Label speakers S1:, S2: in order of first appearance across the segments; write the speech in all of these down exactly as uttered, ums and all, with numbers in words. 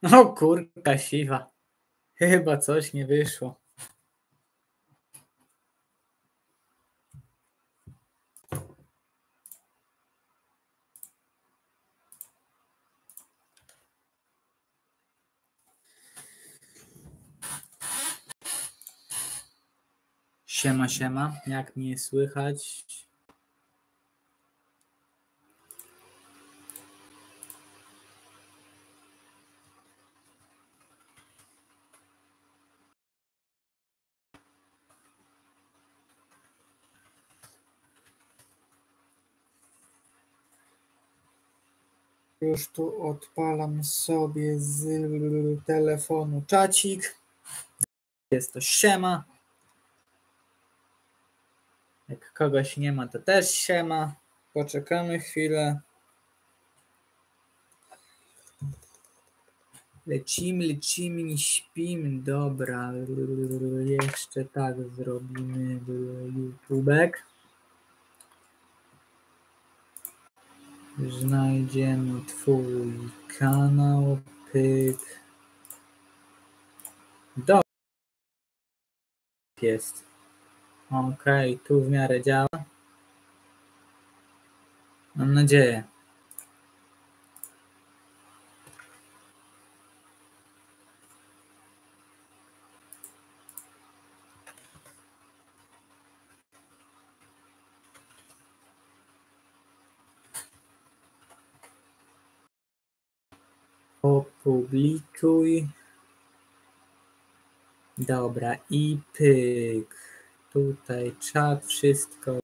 S1: O kurka siwa. Chyba coś nie wyszło. Siema, siema. Jak mnie słychać? Już tu odpalam sobie z telefonu czacik. Jest to siema. Jak kogoś nie ma, to też siema. Poczekamy chwilę. Lecimy, lecimy, nie śpimy. Dobra, jeszcze tak zrobimy YouTubek. Znajdziemy twój kanał, pyk. Dobra. Jest. Okej, okay, tu w miarę działa. Mam nadzieję. Opublikuj. Dobra, i pyk. Tutaj czat, wszystko.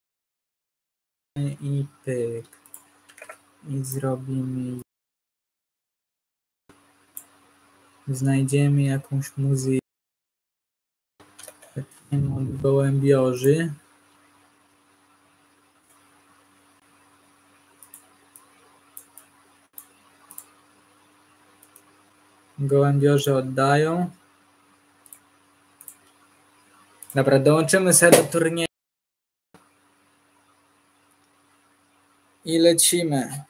S1: I pyk. I zrobimy. Znajdziemy jakąś muzykę. Od gołębiorzy. Gołębiorze oddają. Dobra, dołączymy sobie do turnieju. I lecimy.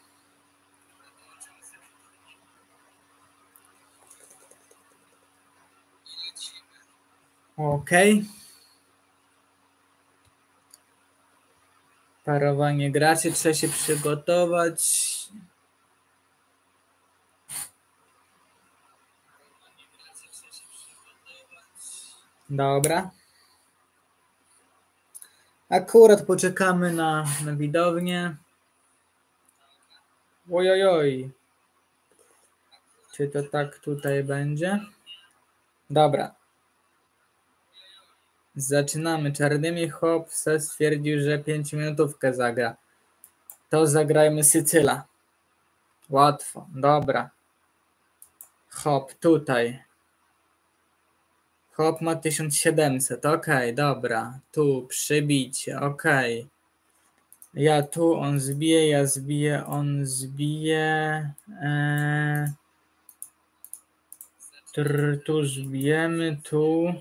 S1: Ok. Parowanie graczy, trzeba się przygotować. Dobra. Akurat poczekamy na, na widownię. Ojojoj. Czy to tak tutaj będzie? Dobra. Zaczynamy. Czarnymi Hop stwierdził, że pięciominutówkę zagra. To zagrajmy Sycyla. Łatwo. Dobra. Hop tutaj. Hop ma tysiąc siedemset. Okej, dobra. Tu przybicie. Okej. Ja tu, on zbije, ja zbiję, on zbije. Eee, tr, tu zbijemy, tu.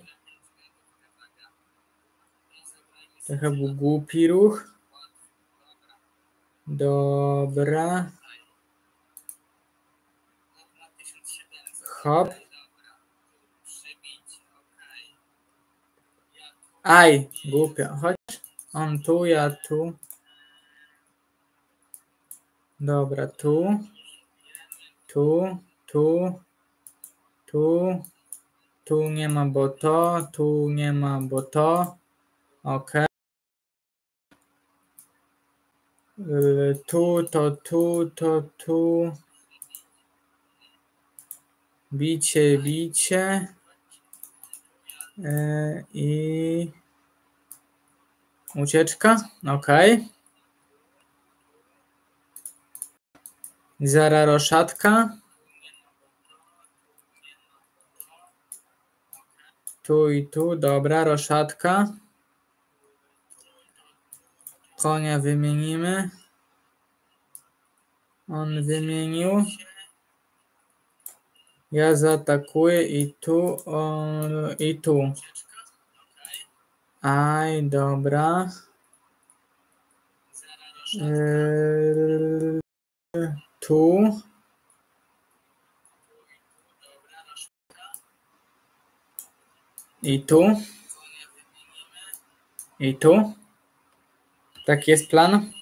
S1: To chyba był głupi ruch. Dobra. Hop. Aj, głupio. Chodź. On tu, ja tu. Dobra, tu. Tu, tu. Tu. Tu nie ma, bo to. Tu nie ma, bo to. Ok. Yy, tu, to, tu, to, tu. Bicie, bicie. Yy, I ucieczka. Ok. Zara roszatka. Tu i tu. Dobra, roszatka. Konia wymienimy. On wymienił. Ja zaatakuję i tu, on, i tu. Aj, dobra. Yy, tu. I tu. I tu. Taki jest plan.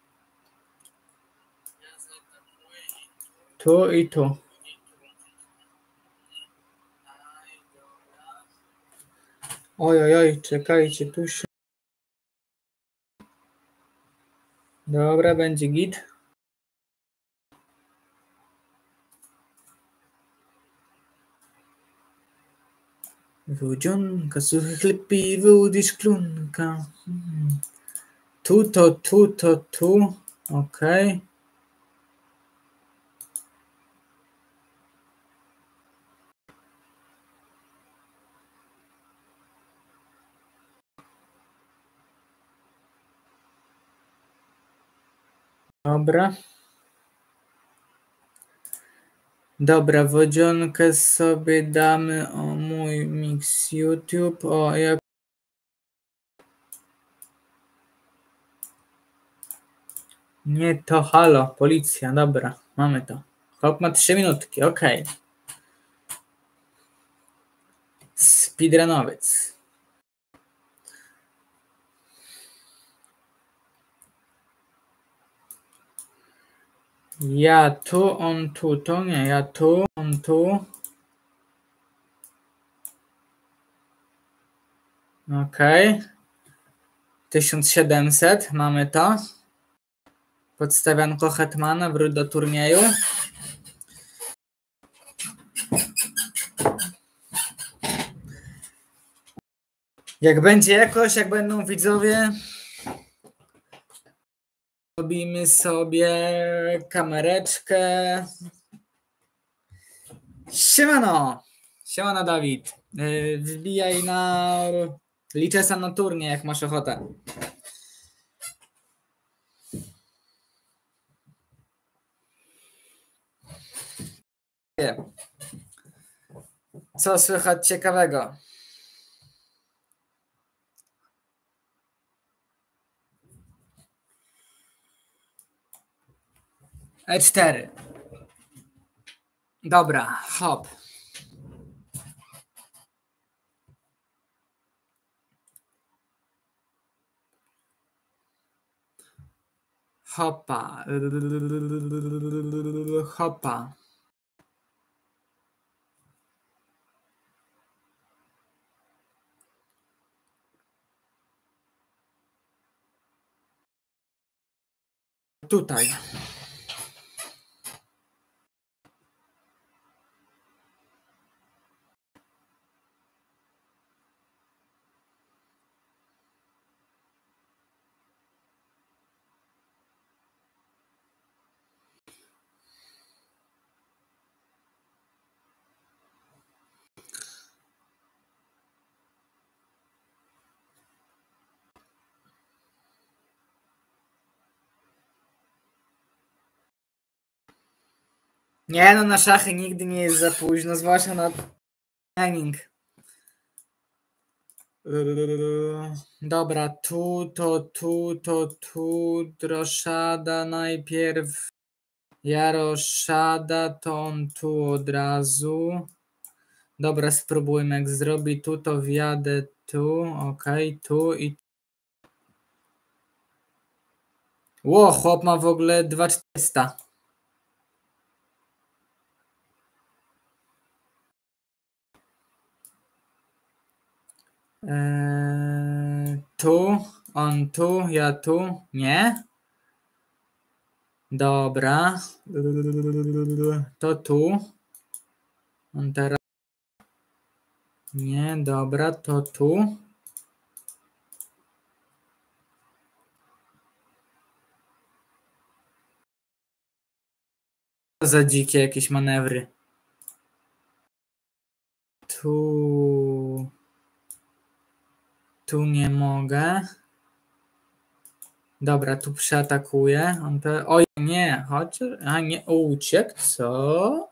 S1: Tu i tu. Oj, oj, oj, czekajcie, tu się... Dobra, będzie git. Wodzionka, suchy chleb i wody szklunka. Hmm. Tu to, tu to, tu. Okej. Okay. Dobra. Dobra, wodzionkę sobie damy, o mój mix YouTube, o jak... Nie to, halo, policja, dobra, mamy to. Hop ma trzy minutki, okej. Okay. Speedrunowiec. Ja tu, on tu, to nie, ja tu, on tu. Okej. Okay. tysiąc siedemset, mamy to. Podstawianko hetmana, wróć do turnieju. Jak będzie jakoś, jak będą widzowie, robimy sobie kamereczkę. Siemano! Siemano, Dawid. Wbijaj na Liczesa na turniej, jak masz ochotę. Co słychać ciekawego? E cztery. Dobra, hop. Hopa. Hopa. Tutaj. Nie no, na szachy nigdy nie jest za późno, zwłaszcza na trening. Dobra, tu, to, tu, to, tu, Droszada najpierw. Jaroszada, to on tu od razu. Dobra, spróbujmy, jak zrobi tu, to wjadę tu, okej, okay, tu i... Ło, chłop ma w ogóle dwa tysiące czterysta. Eee, tu, on tu, ja tu, nie? Dobra. To tu. On teraz... Nie, dobra, to tu. Co za dzikie jakieś manewry. Tu... Tu nie mogę. Dobra, tu przeatakuję. On te... Oj, nie, chodź. A nie, uciekł, co?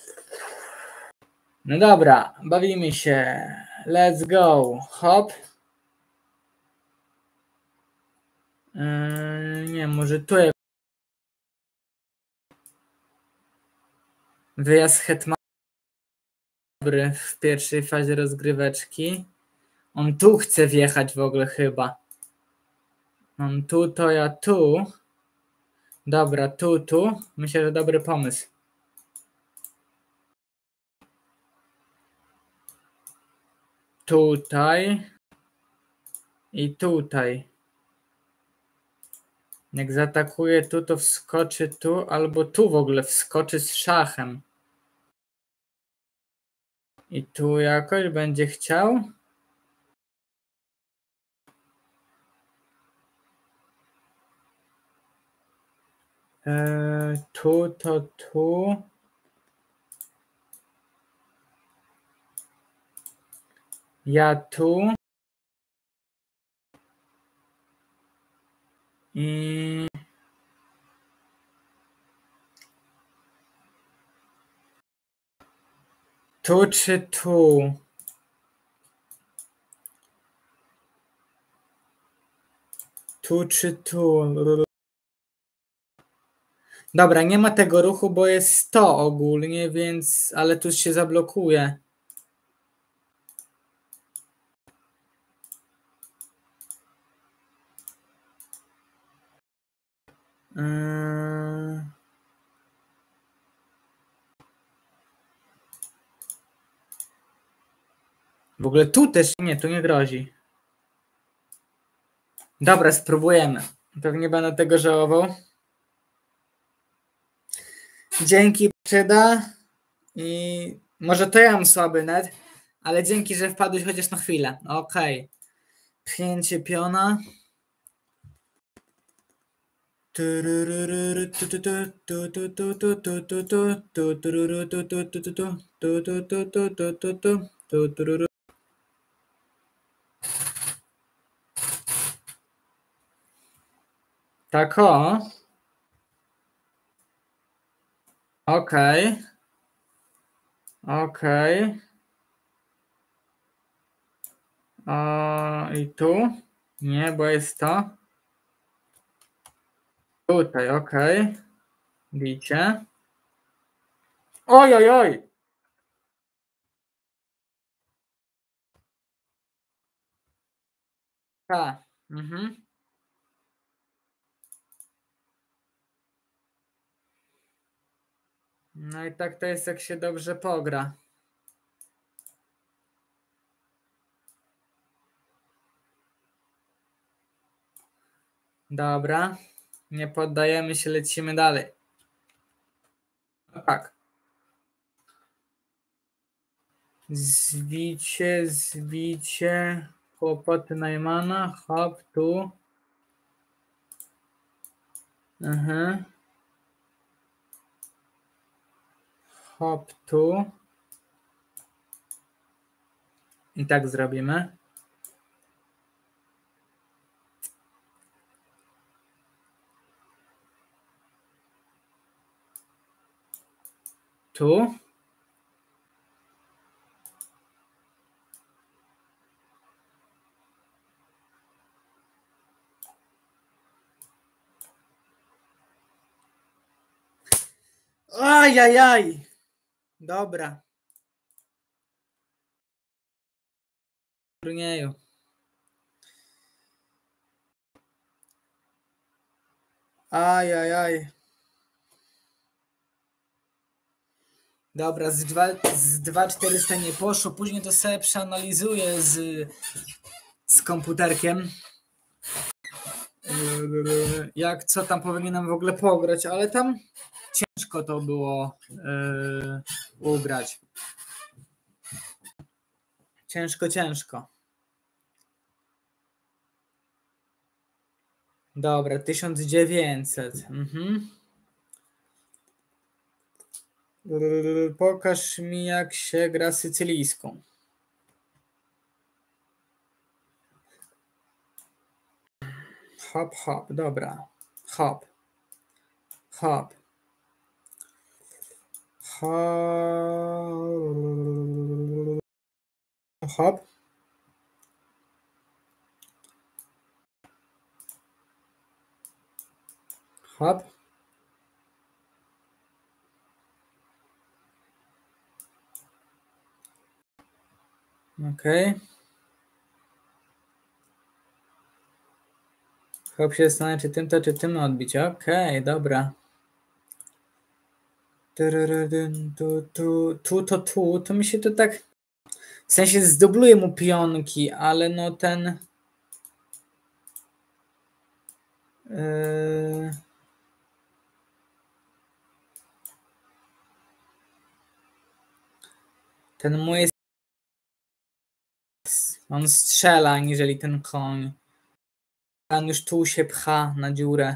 S1: No dobra, bawimy się. Let's go. Hop. Yy, nie, może tu jest. Wyjazd hetmana. dobry w pierwszej fazie rozgryweczki. On tu chce wjechać w ogóle chyba. On tu, to ja tu. Dobra, tu, tu. Myślę, że dobry pomysł. Tutaj. I tutaj. Jak zaatakuje tu, to wskoczy tu, albo tu w ogóle wskoczy z szachem. I tu jakoś będzie chciał. Eee, tu, to tu. Ja tu. I... Tu czy tu? Tu czy tu? Dobra, nie ma tego ruchu, bo jest sto ogólnie, więc... Ale tu się zablokuje. Yy... W ogóle tu też nie, tu nie grozi. Dobra, spróbujemy. Pewnie będę tego żałował. Dzięki, przyda. I może to ja mam słaby net, ale dzięki, że wpadłeś chociaż na chwilę. Okej. Okay. Pchnięcie piona. Tak o. Okej. Okay. Okej. Okay. I tu? Nie, bo jest to. Tutaj, okej. Okay. Bicie. Oj, oj, oj. Tak. Mhm. No i tak to jest, jak się dobrze pogra. Dobra. Nie poddajemy się, lecimy dalej. No tak. Zbicie, zbicie. Kłopoty Najmana. Hop, tu. Mhm. Hop, tu. I tak zrobimy. Tu. Ajajaj. Dobra. Turnieju. Ajajaj. Dobra, z dwa z dwa czterysta nie poszło. Później to sobie przeanalizuję z, z komputerkiem. Jak co tam powinienem w ogóle pograć, ale tam ciężko to było yy, ugrać. Ciężko, ciężko. Dobra, tysiąc dziewięćset. Mhm. Pokaż mi, jak się gra sycylijską. Hop, hop, dobra. Hop. Hop. Hop. Hop. Hop. Okej. Okay. Chłop się zastanawia, czy tym to, czy tym odbić. Okej, okay, dobra. Tu, tu, tu, to tu, to mi się to tak... W sensie zdubluje mu pionki, ale no ten... Yy... Ten mój jest... On strzela, aniżeli ten koń. On już tu się pcha na dziurę.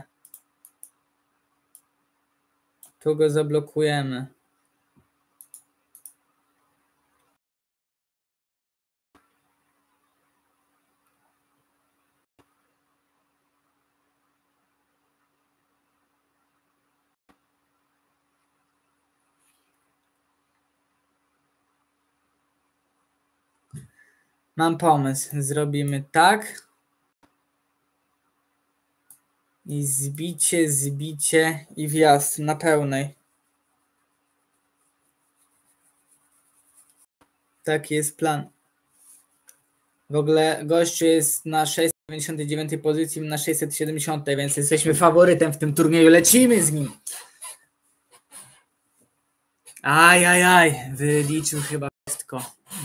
S1: Tu go zablokujemy. Mam pomysł. Zrobimy tak. I zbicie, zbicie i wjazd na pełnej. Taki jest plan. W ogóle gościu jest na sześćset dziewięćdziesiątej dziewiątej pozycji, na sześćset siedemdziesiątej, więc jesteśmy faworytem w tym turnieju. Lecimy z nim. Aj, aj, aj. Wyliczył chyba wszystko.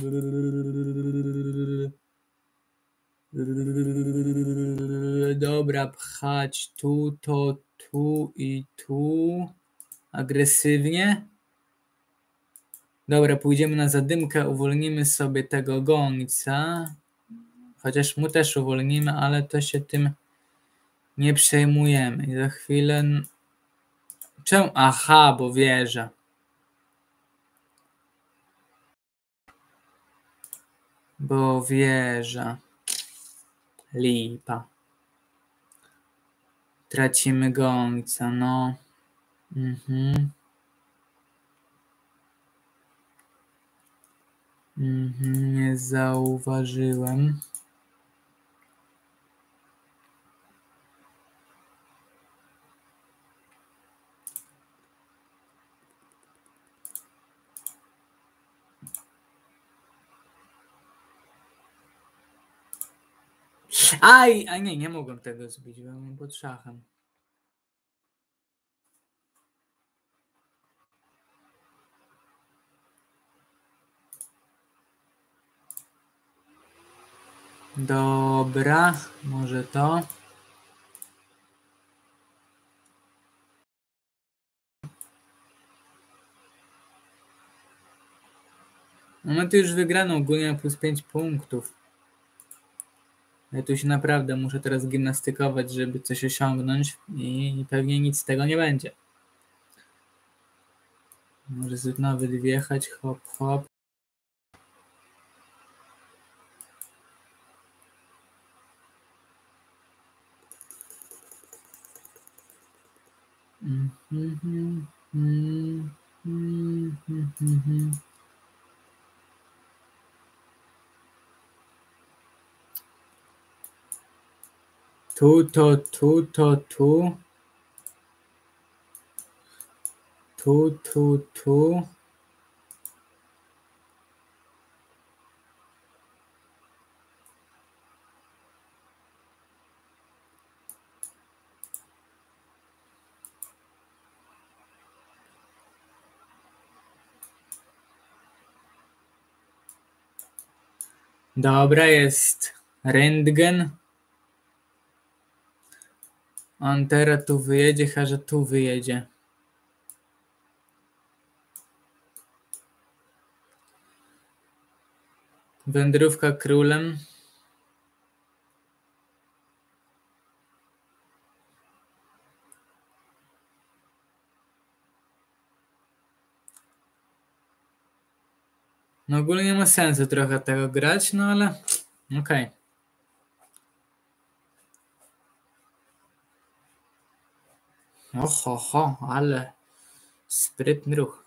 S1: Dobra, pchać tu, to, tu i tu. Agresywnie. Dobra, pójdziemy na zadymkę, uwolnimy sobie tego gońca. Chociaż mu też uwolnimy, ale to się tym nie przejmujemy. I za chwilę... Czemu? Aha, bo wieża. Bo wieża. Lipa. Tracimy gońca, no. Mhm. Mhm, nie zauważyłem. Aj, a nie, nie mogłem tego zbić, bo mam pod szachem. Dobra, może to. Mamy tu już wygraną ogólnie plus pięć punktów. Ja tu się naprawdę muszę teraz gimnastykować, żeby coś osiągnąć i pewnie nic z tego nie będzie. Może nawet wjechać, hop, hop. Mm, mm, mm, mm, mm, mm, mm. Tu, to, tu, to, tu. Tu, tu, tu. Dobra, jest rentgen. On teraz tu wyjedzie, chyba że tu wyjedzie. Wędrówka królem. No ogólnie nie ma sensu trochę tego grać, no ale okej. Okay. Oho, ho, ale sprytny ruch.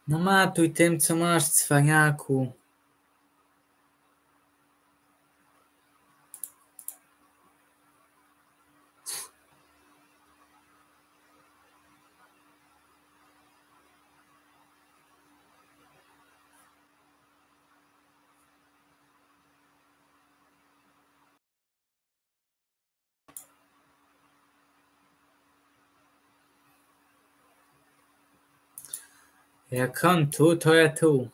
S1: No matuj tym, co masz, cwaniaku. Jak on tu, to ja tu.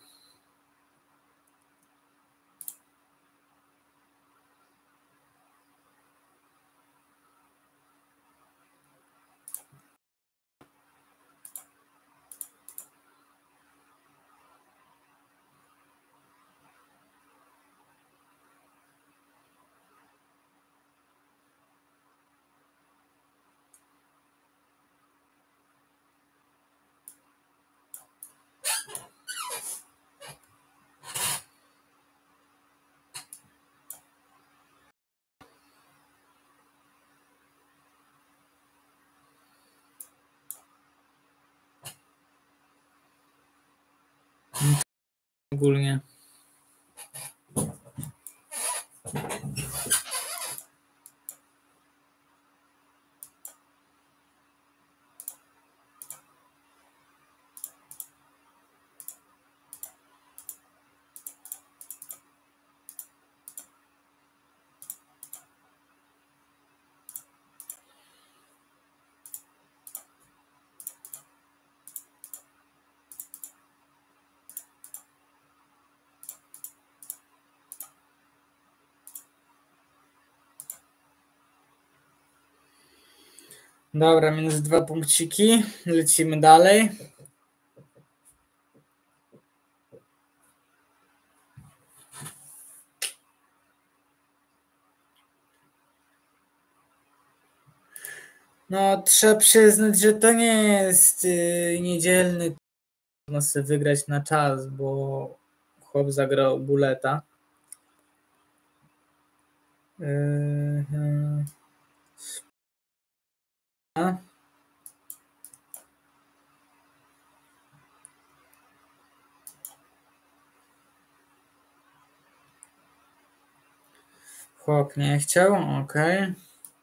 S1: Ogólnie. Dobra, minus dwa punkciki. Lecimy dalej. No, trzeba przyznać, że to nie jest yy, niedzielny. Można sobie wygrać na czas, bo chłop zagrał buleta. Yy, yy. A? Chłop nie chciał, okej. Okay.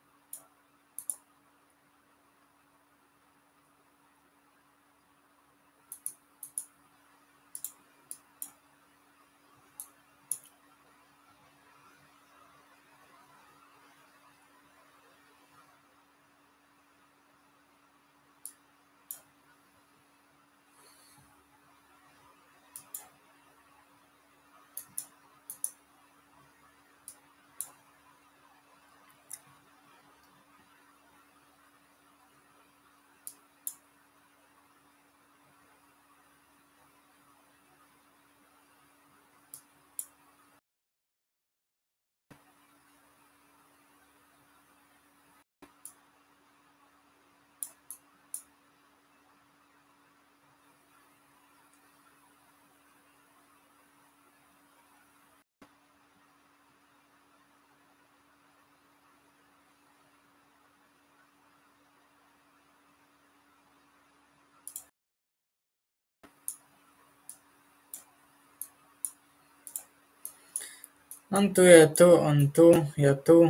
S1: On tu, ja tu, on tu, ja tu.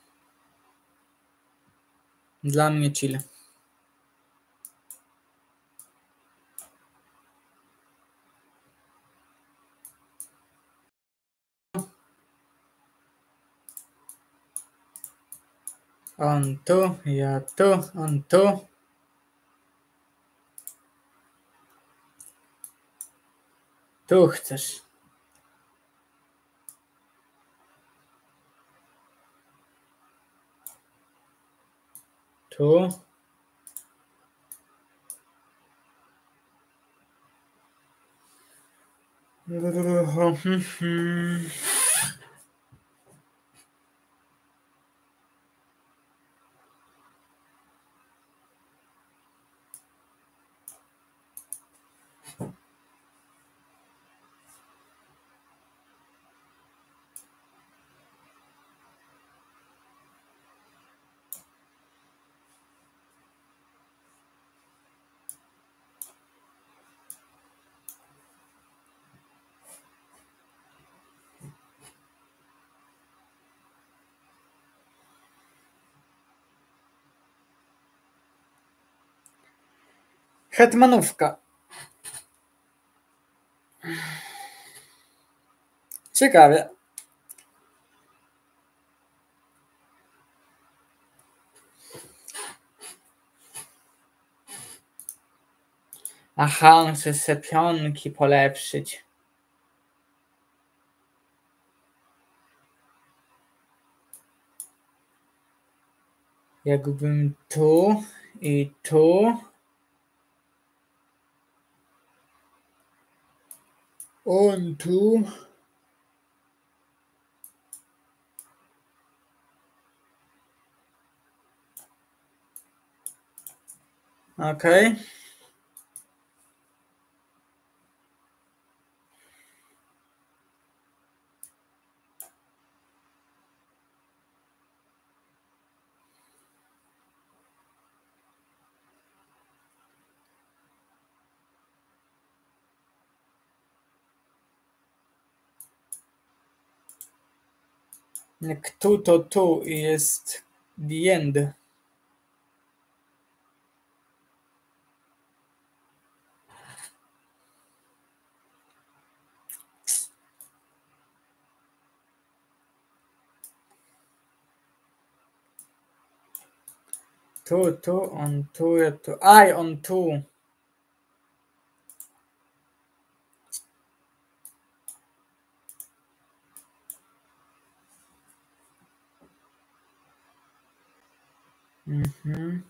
S1: Dla mnie chill. On tu, ja tu, on tu. Tu chcesz. Tu. Hetmanówka. Ciekawie. Aha, on chce se pionki polepszyć. Jakbym tu i tu. On tu. Okej. Okay. Jak tu, to tu jest the end. Tu, tu, on tu, ja tu. Aj, on tu. Mhm.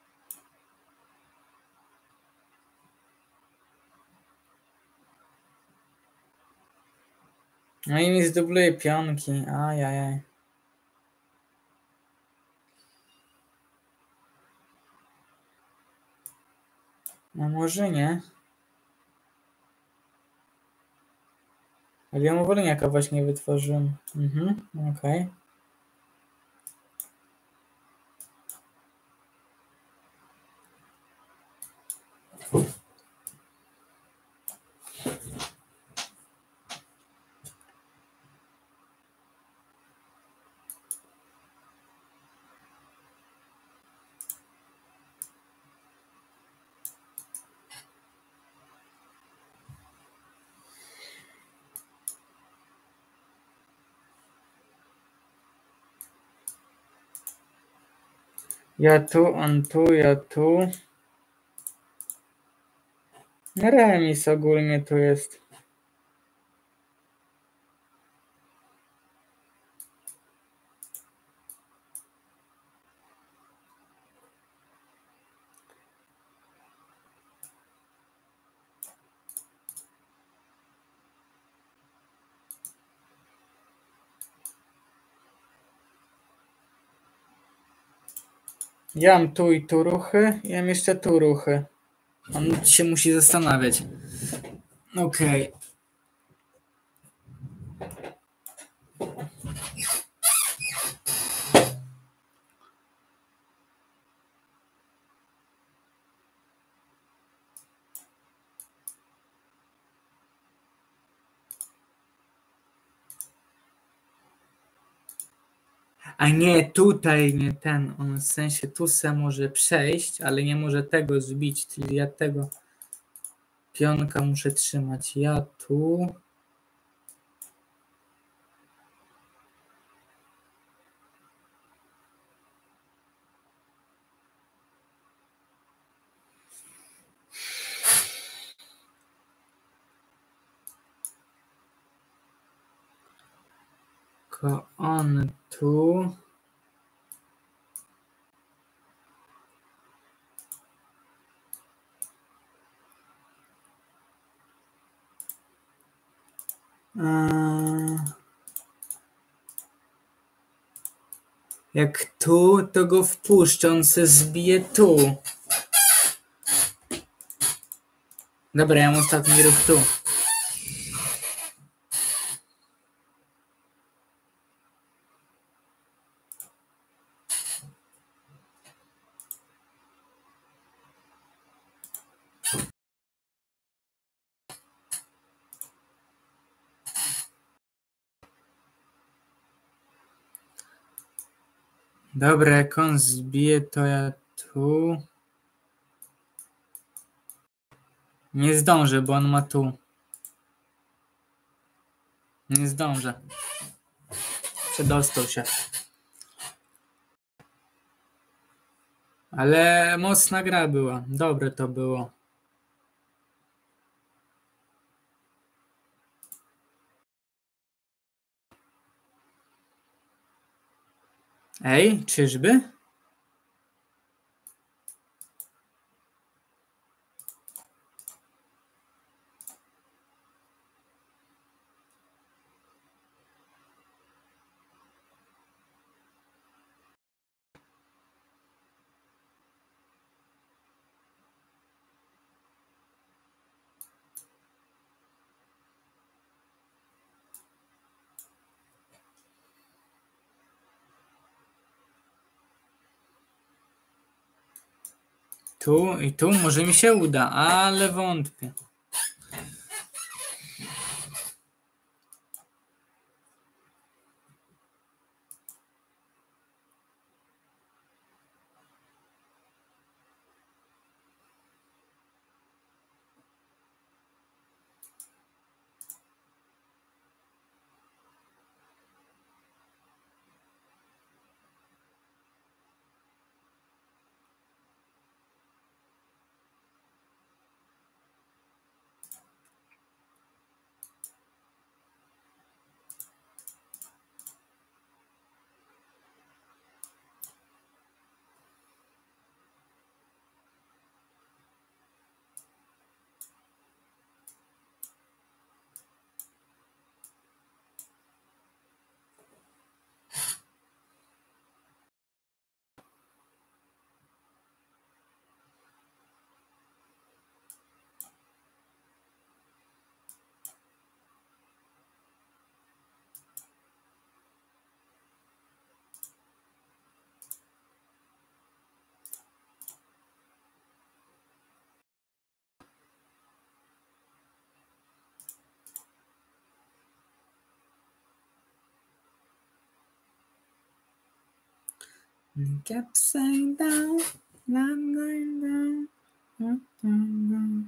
S1: No i mi zdubluje pionki. Ajajaj. No może nie. Ale ja mu wolniaka właśnie wytworzyłem. Mhm, okej. Okay. Ja tu, on tu, ja tu. Remis ogólnie tu jest. Ja mam tu i tu ruchy, ja mam jeszcze tu ruchy. On się musi zastanawiać. Okej. Okay. A nie, tutaj nie ten. On w sensie tu se może przejść, ale nie może tego zbić. Czyli ja tego pionka muszę trzymać. Ja tu. Tylko on tu. Jak tu, to go wpuszczę, on se zbije tu. Dobra, ja mam ostatni ruch tu. Dobra, jak on zbije, to ja tu. Nie zdążę, bo on ma tu. Nie zdążę. Przedostał się. Ale mocna gra była. Dobre to było. Ej, czyżby? Tu i tu może mi się uda, ale wątpię. Upside down, I'm going down. Mm-hmm.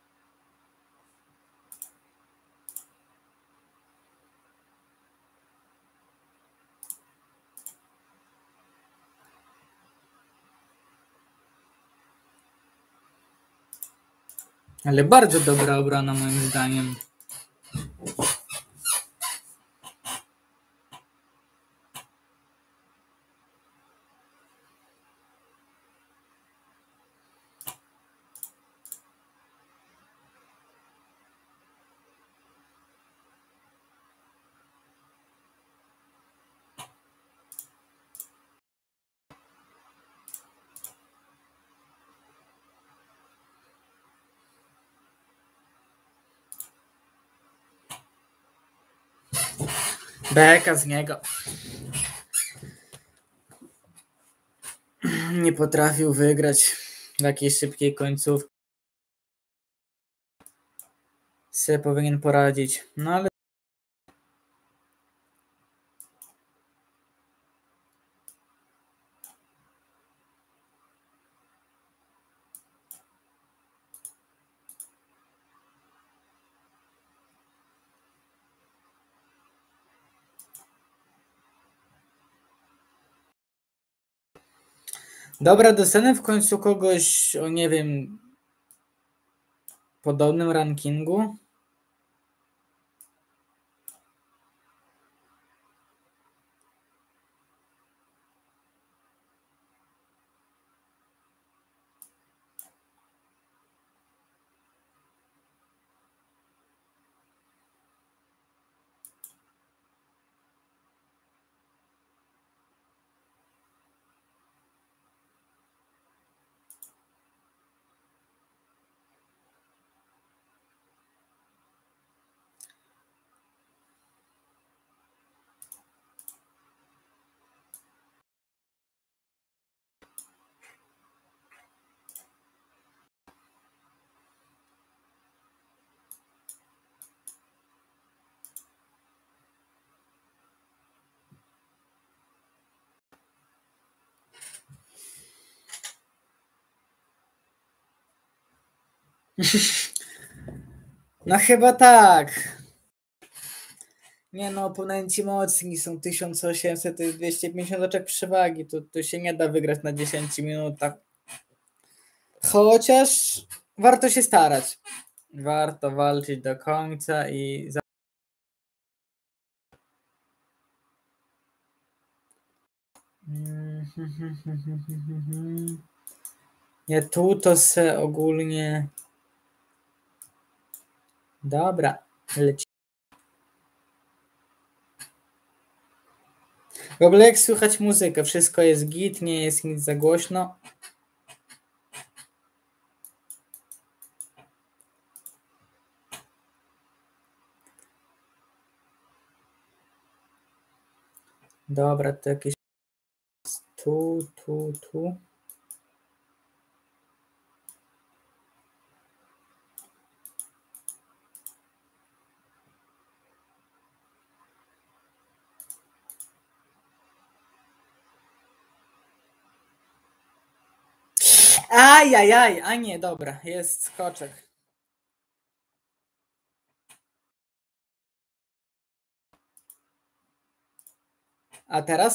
S1: Ale bardzo dobra obrona moim zdaniem. Beka z niego. Nie potrafił wygrać w jakiejś szybkiej końcówce. Se powinien poradzić. No ale dobra, dostanę w końcu kogoś o, nie wiem, podobnym rankingu. No chyba tak. Nie no, oponenci mocni są tysiąc osiemset, to jest dwieście pięćdziesiąt oczek przewagi. Tu, tu się nie da wygrać na dziesięć minutach. Chociaż warto się starać. Warto walczyć do końca i... Nie, tu to se ogólnie... Dobra, leci. W ogóle jak słychać muzykę? Wszystko jest git, nie jest nic za głośno. Dobra, to jakieś... Tu, tu, tu. Ajajaj, a nie, dobra, jest skoczek. A teraz?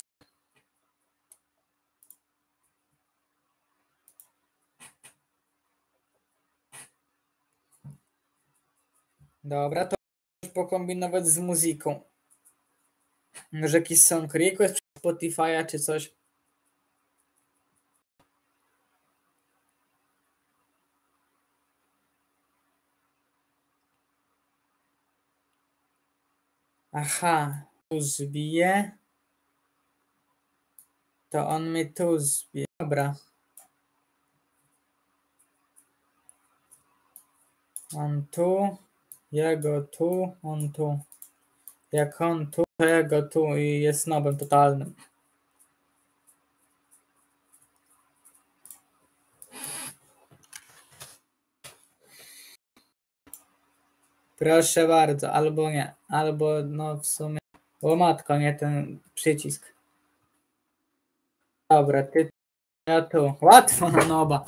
S1: Dobra, to możesz pokombinować z muzyką. Może jakiś song request Spotify'a czy coś. Aha, tu zbije. To on mi tu zbije. Dobra. On tu, jego tu, on tu. Jak on tu, to jego tu i jest nobem totalnym. Proszę bardzo, albo nie, albo no w sumie... O matko, nie ten przycisk. Dobra, ty, ja tu. Łatwo na noba.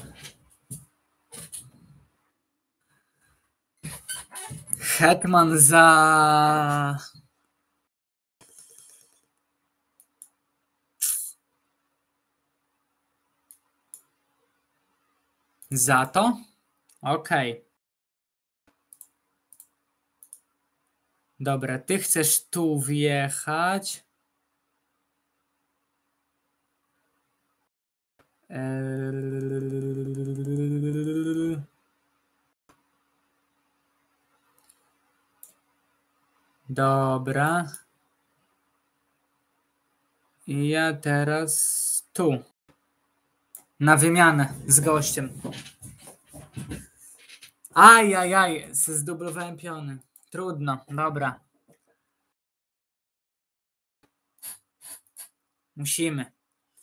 S1: Hetman za... Za to? Okej. Okay. Dobra, ty chcesz tu wjechać. Eee... Dobra. I ja teraz tu. Na wymianę z gościem. Ajajaj, zdublowałem piony. Trudno, dobra. Musimy.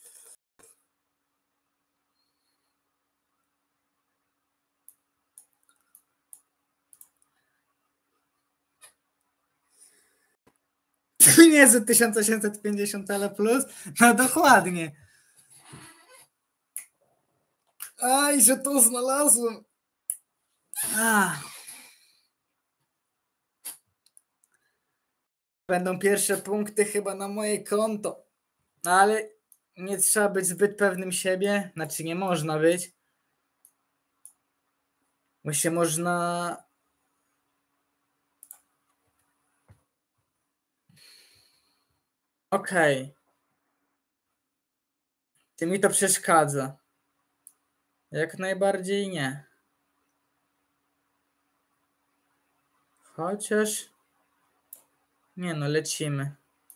S1: Nie za tysiąc osiemset pięćdziesiąt L plus? No dokładnie. Aj, że to znalazłem. Ach. Będą pierwsze punkty chyba na moje konto. No ale nie trzeba być zbyt pewnym siebie. Znaczy nie można być. Bo się można... Okej. Okay. Ty mi to przeszkadza. Jak najbardziej nie. Chociaż... Nie no, lecimy.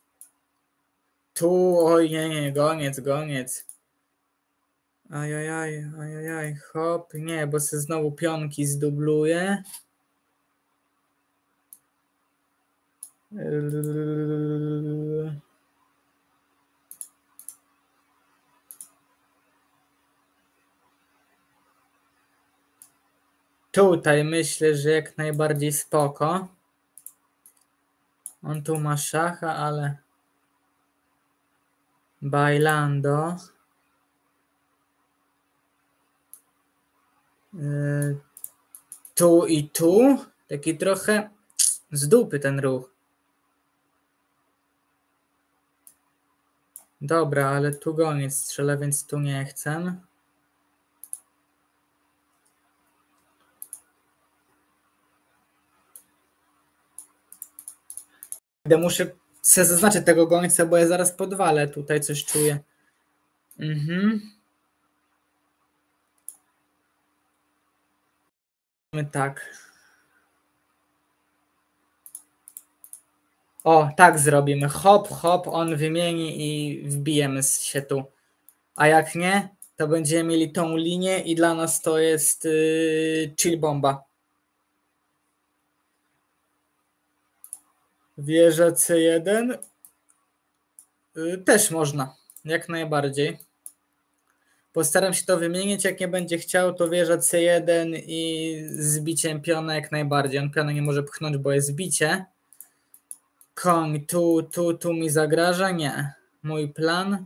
S1: Tu, oj nie, nie, goniec, goniec. Ajajaj, ajajaj, hop. Nie, bo se znowu pionki zdubluję. Tutaj myślę, że jak najbardziej spoko. On tu ma szacha, ale... Bailando. Yy, tu i tu. Taki trochę z dupy ten ruch. Dobra, ale tu goniec strzela, więc tu nie chcę. Muszę sobie zaznaczyć tego gońca, bo ja zaraz podwalę. Tutaj coś czuję. Mhm. Tak. O, tak zrobimy. Hop, hop, on wymieni i wbijemy się tu. A jak nie, to będziemy mieli tą linię i dla nas to jest yy, chill bomba. Wieża C jeden. Yy, też można, jak najbardziej. Postaram się to wymienić, jak nie będzie chciał, to wieża C jeden i zbiciem piona jak najbardziej. On piona nie może pchnąć, bo jest zbicie. Koń, tu, tu, tu mi zagraża? Nie. Mój plan.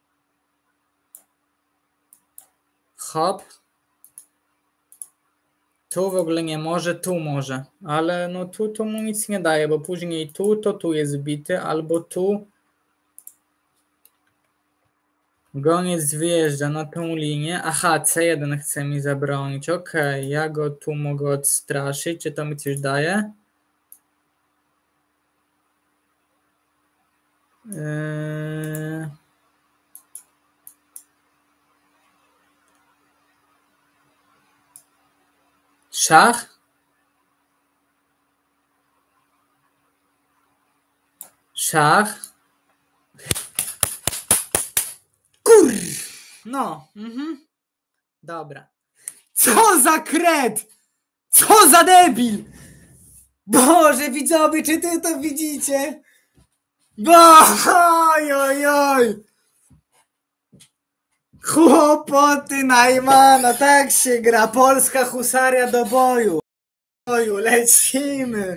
S1: Hop. Tu w ogóle nie może, tu może. Ale no tu to mu nic nie daje, bo później tu, to tu jest zbity, albo tu. Goniec wyjeżdża na tą linię. Aha, C jeden chce mi zabronić. Okej, okay, ja go tu mogę odstraszyć. Czy to mi coś daje? Yy... Szach? Szach? Kur... No. Mhm. Dobra. Co za kret! Co za debil! Boże, widzowie, czy ty to widzicie? Bo, oj, oj, oj. Chłopoty Najmana, tak się gra. Polska husaria do boju. Boju, lecimy.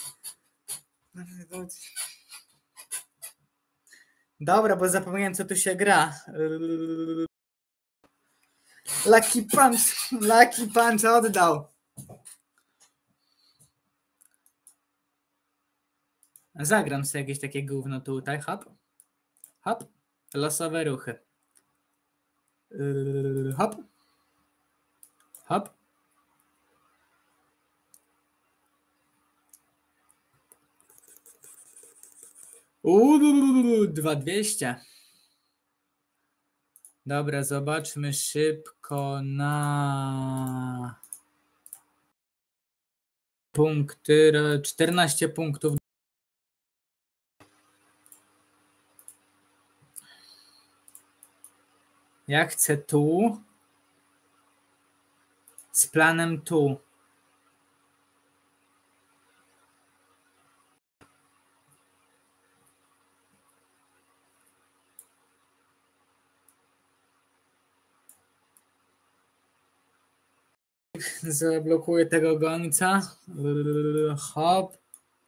S1: Dobra, bo zapomniałem, co tu się gra. Lucky Punch, Lucky Punch oddał. Zagram sobie jakieś takie gówno tutaj. Hop, hop. Losowe ruchy. Hop, hop. Uuu, dwa dwieście. Dobra, zobaczmy szybko na punkty. czternaście punktów. Ja chcę tu. Z planem tu. Zablokuję tego gońca. Hop.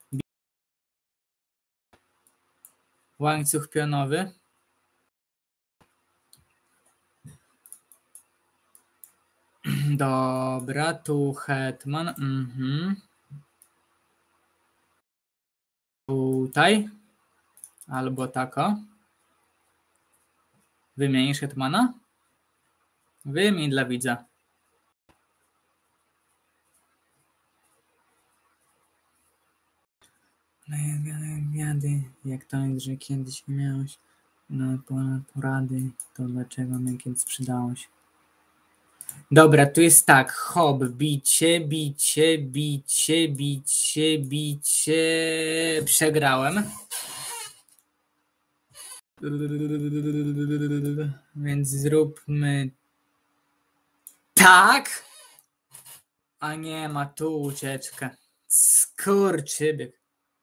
S1: Łańcuch pionowy. Dobra, tu hetman. Mhm. Tutaj. Albo tako. Wymienisz hetmana? Wymień dla widza. Wiady, jak to jest, że kiedyś miałeś no, porady, to dlaczego mnie kiedyś sprzedałeś? Dobra, tu jest tak, hop, bicie, bicie, bicie, bicie, bicie, przegrałem. Więc zróbmy tak, a nie ma tu ucieczkę. Skurczybyk.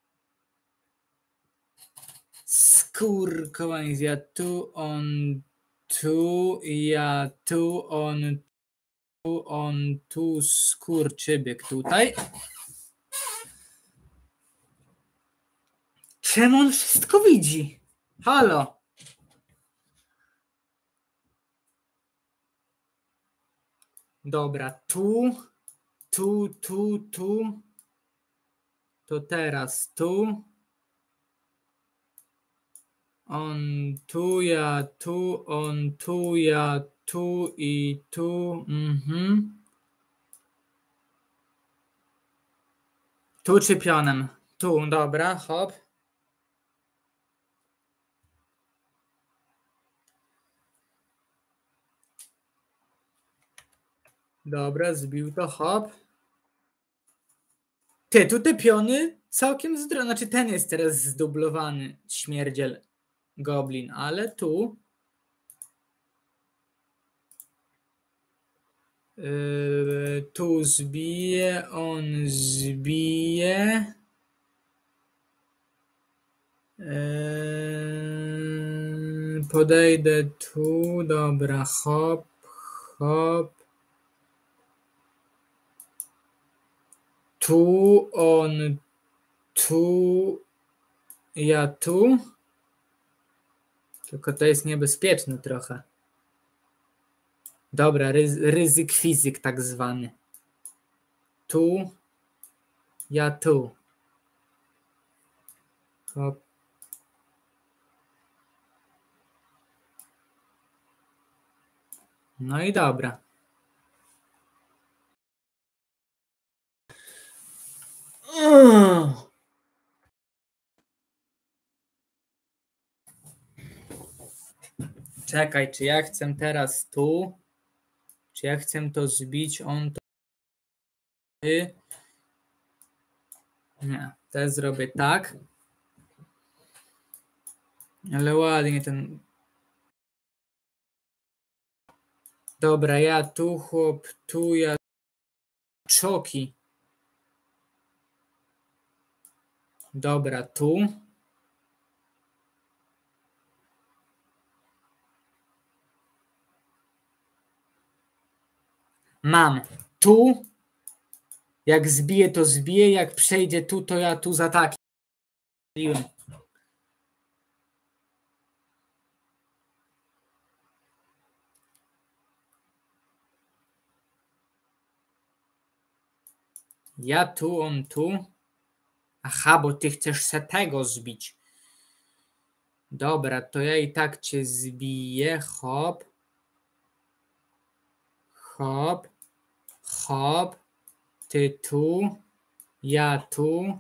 S1: Skurkowanie, ja tu, on tu, ja tu, on tu, on tu, skurczybyk tutaj. Czemu on wszystko widzi? Halo. Dobra, tu, tu, tu, tu. to teraz tu. On tu, ja tu, on tu, ja tu i tu. Mhm. Tu czy pionem? Tu, dobra, hop. Dobra, zbił to, hop. Ty, tu te piony całkiem zdrowe. Znaczy ten jest teraz zdublowany, śmierdziel goblin, ale tu yy, tu zbije, on zbije. Yy, podejdę tu, dobra, hop, hop. Tu, on tu, ja tu. Tylko to jest niebezpieczne trochę. Dobra, ryzyk fizyk tak zwany. Tu, ja tu. Hop. No i dobra. Czekaj, czy ja chcę teraz tu? Czy ja chcę to zbić? On to... Nie, teraz zrobię tak. Ale ładnie ten... Dobra, ja tu, chłop, tu, ja... Czoki. Dobra, tu. Mam tu. Jak zbiję, to zbiję. Jak przejdzie tu, to ja tu za taki. Ja tu, on tu. Aha, bo ty chcesz se tego zbić. Dobra, to ja i tak cię zbiję. Hop. Hop. Hop. Ty tu. Ja tu.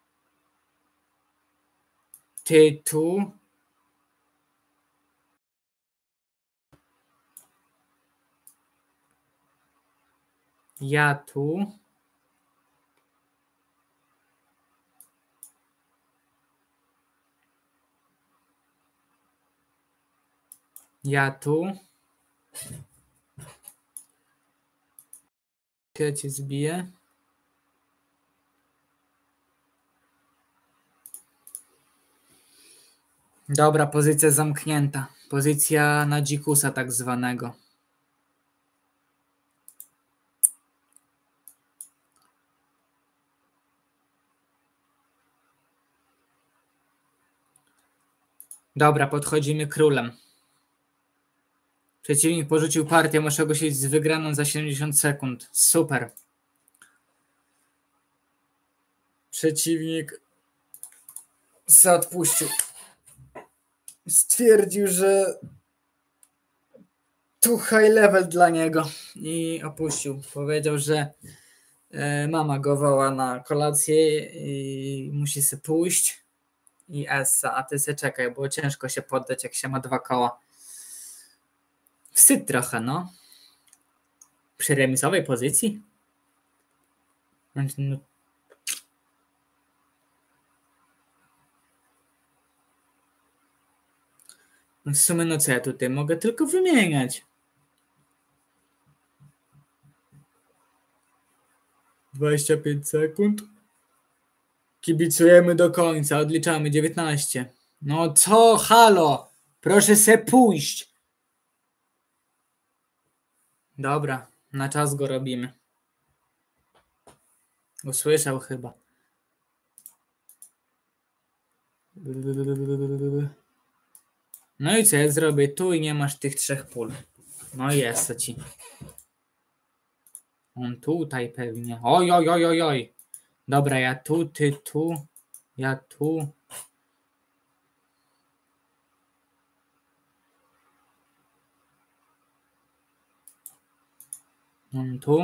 S1: Ty tu. Ja tu. Ja tu. Ja cię zbiję. Dobra, pozycja zamknięta. Pozycja na dzikusa tak zwanego. Dobra, podchodzimy królem. Przeciwnik porzucił partię, muszę ogłosić z wygraną za siedemdziesiąt sekund. Super. Przeciwnik se odpuścił. Stwierdził, że tu high level dla niego i opuścił. Powiedział, że mama go woła na kolację i musi se pójść i essa, a ty se czekaj, bo ciężko się poddać, jak się ma dwa koła. Wstyd trochę, no. Przy remisowej pozycji? No. W sumie, no co ja tutaj mogę tylko wymieniać. dwadzieścia pięć sekund. Kibicujemy do końca, odliczamy dziewiętnaście. No co, halo? Proszę se pójść. Dobra, na czas go robimy. Usłyszał chyba. No i co ja zrobię tu i nie masz tych trzech pól. No i jest to ci. On tutaj pewnie. Oj, oj, oj, oj, oj. Dobra, ja tu, ty tu, ja tu. On tu.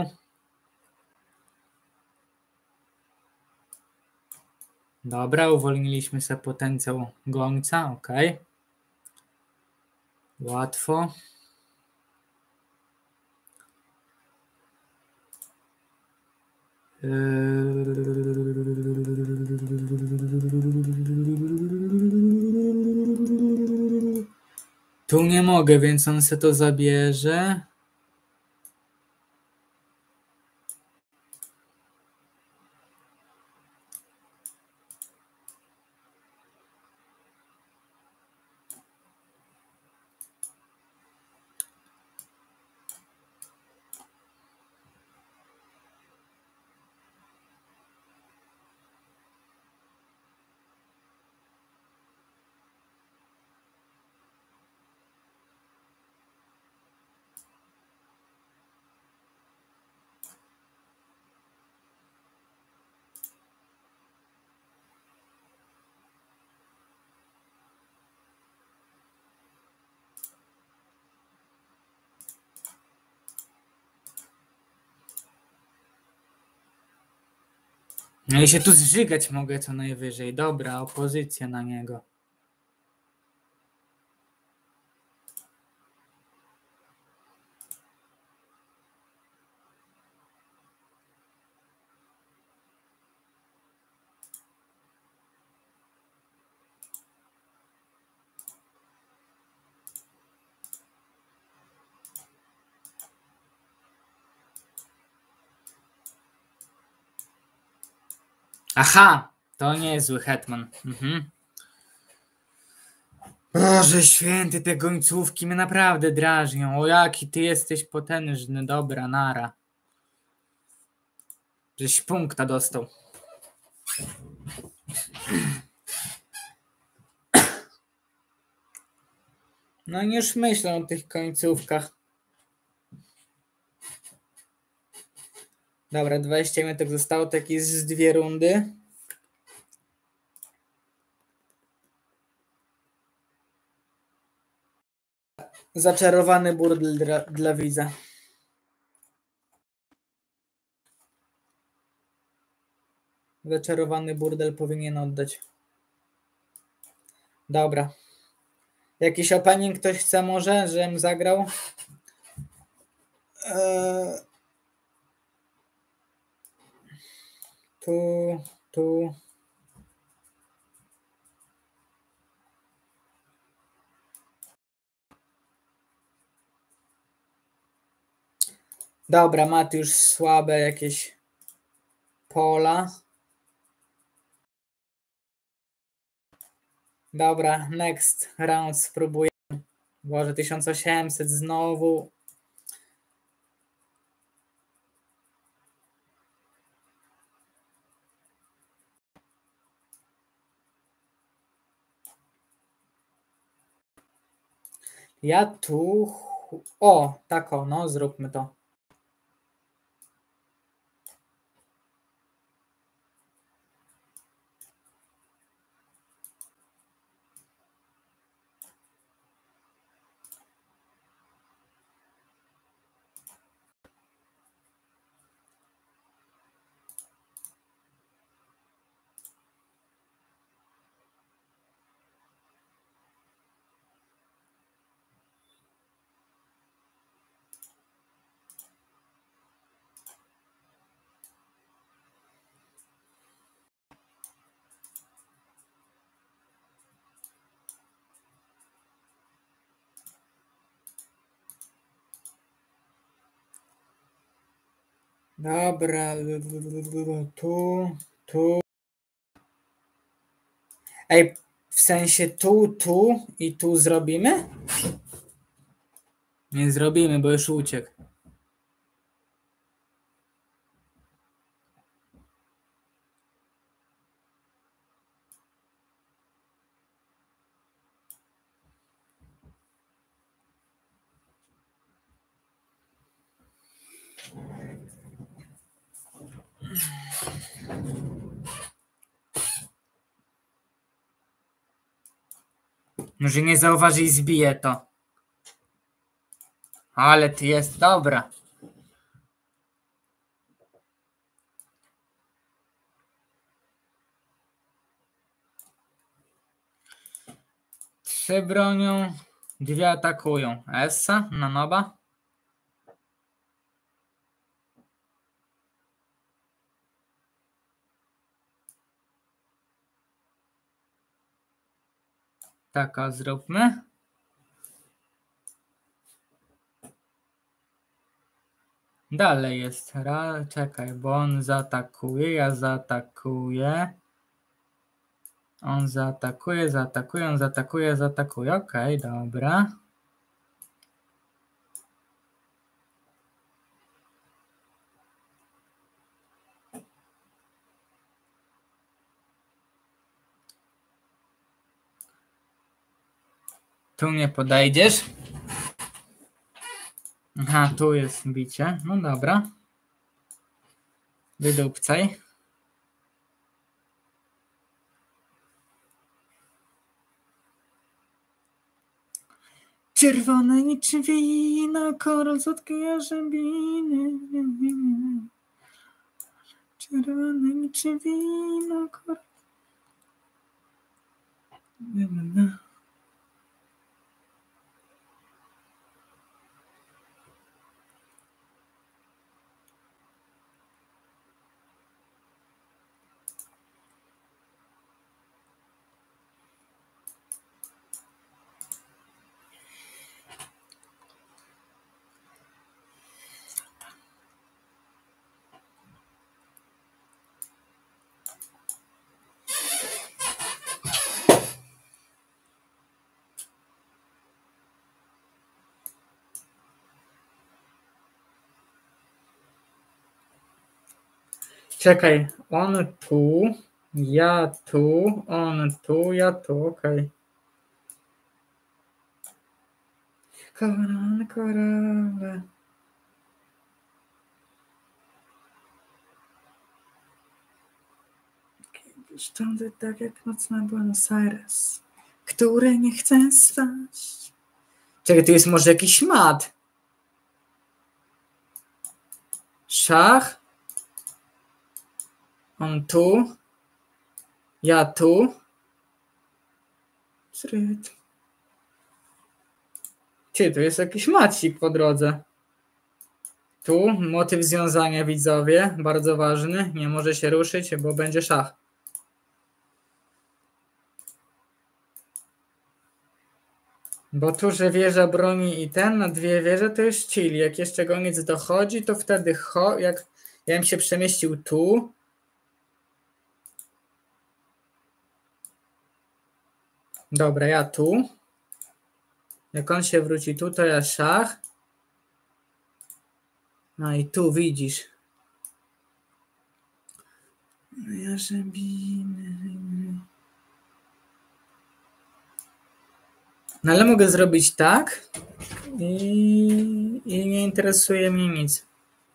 S1: Dobra, uwolniliśmy sobie potencjał gońca, ok. Łatwo. Tu nie mogę, więc on se to zabierze. No i się tu zżygać mogę co najwyżej. Dobra, opozycja na niego. Aha, to nie jest zły hetman. Mhm. Boże święty, te gońcówki mnie naprawdę drażnią. O jaki ty jesteś potężny. Dobra, nara. Żeś punkta dostał. No i już myślę o tych końcówkach. Dobra, dwadzieścia metek zostało, tak jest z dwie rundy. Zaczarowany burdel dla, dla widza. Zaczarowany burdel powinien oddać. Dobra. Jakiś opening ktoś chce może, żebym zagrał? Eee... Tu, tu. Dobra, maty już słabe jakieś pola. Dobra, next round spróbuję. Boże, tysiąc osiemset znowu. Ja tu... O, tak o, no zróbmy to. Dobra, tu, tu. Ej, w sensie tu, tu i tu zrobimy? Nie zrobimy, bo już uciekł. Może nie zauważy i zbije to. Ale ty jest dobra. Trzy bronią, dwie atakują. Essa na noba. Taka zróbmy. Dalej jest. Ra, czekaj, bo on zaatakuje, ja zaatakuję. On zaatakuje, zaatakuje, on zaatakuje, zaatakuje. Okej, okay, dobra. Tu nie podejdziesz. Aha, tu jest bicie. No dobra. Wydupcaj. Czerwone niczym wino, korol słodkie jarzębiny. Czerwone niczym wino, korol. Czekaj, on tu, ja tu, on tu, ja tu, okej. Okay. Korale, korale. Szcząty tak jak nocna Buenos Aires, które nie chcę spać. Czekaj, tu jest może jakiś mat. Szach. On tu. Ja tu. Zryt. Ty, tu jest jakiś macik po drodze. Tu motyw związania, widzowie, bardzo ważny. Nie może się ruszyć, bo będzie szach. Bo tu, że wieża broni i ten na dwie wieże, to jest chill. Jak jeszcze goniec dochodzi, to wtedy cho, jak ja bym się przemieścił tu. Dobra, ja tu. Jak on się wróci tu, to ja szach. No i tu widzisz. Jarzębiny. No ale mogę zrobić tak i, i nie interesuje mnie nic.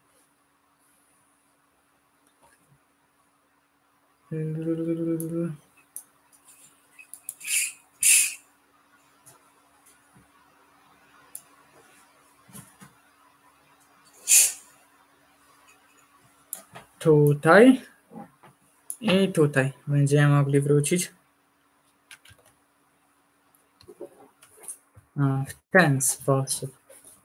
S1: Tutaj i tutaj będziemy mogli wrócić. A, w ten sposób.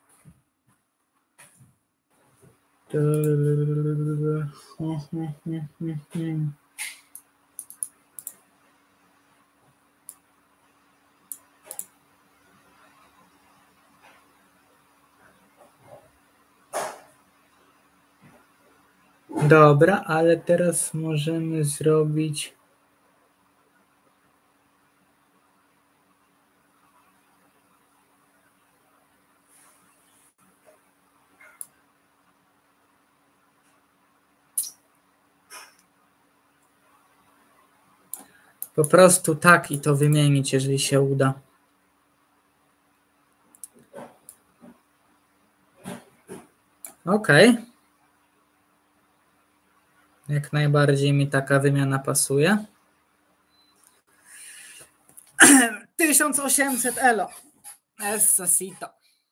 S1: Dobra, ale teraz możemy zrobić po prostu tak i to wymienić, jeżeli się uda. Okej. Okay. Jak najbardziej mi taka wymiana pasuje. Ty tysiąc osiemset elo. Esosito.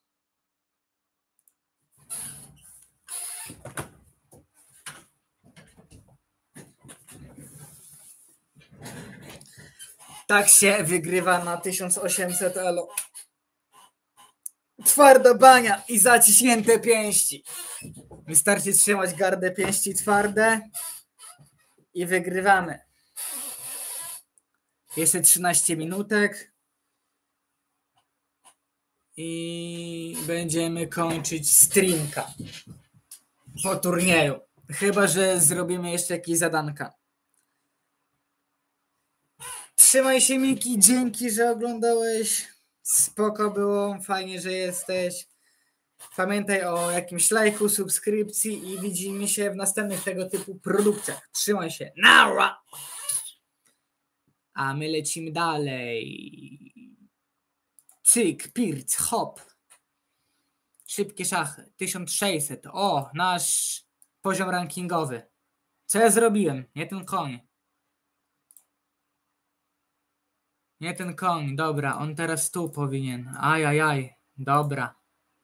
S1: Tak się wygrywa na tysiąc osiemset elo. Twarda bania i zaciśnięte pięści. Wystarczy trzymać gardę, pięści twarde i wygrywamy. Jeszcze trzynaście minutek i będziemy kończyć streamka po turnieju. Chyba że zrobimy jeszcze jakieś zadanka. Trzymaj się, Miki, dzięki, że oglądałeś. Spoko było, fajnie, że jesteś. Pamiętaj o jakimś lajku, subskrypcji i widzimy się w następnych tego typu produkcjach. Trzymaj się. Nara! A my lecimy dalej. Cyk, pirc, hop. Szybkie szachy. tysiąc sześćset. O, nasz poziom rankingowy. Co ja zrobiłem? Nie ten koń. Nie ten koń. Dobra, on teraz tu powinien. Ajajaj. Dobra.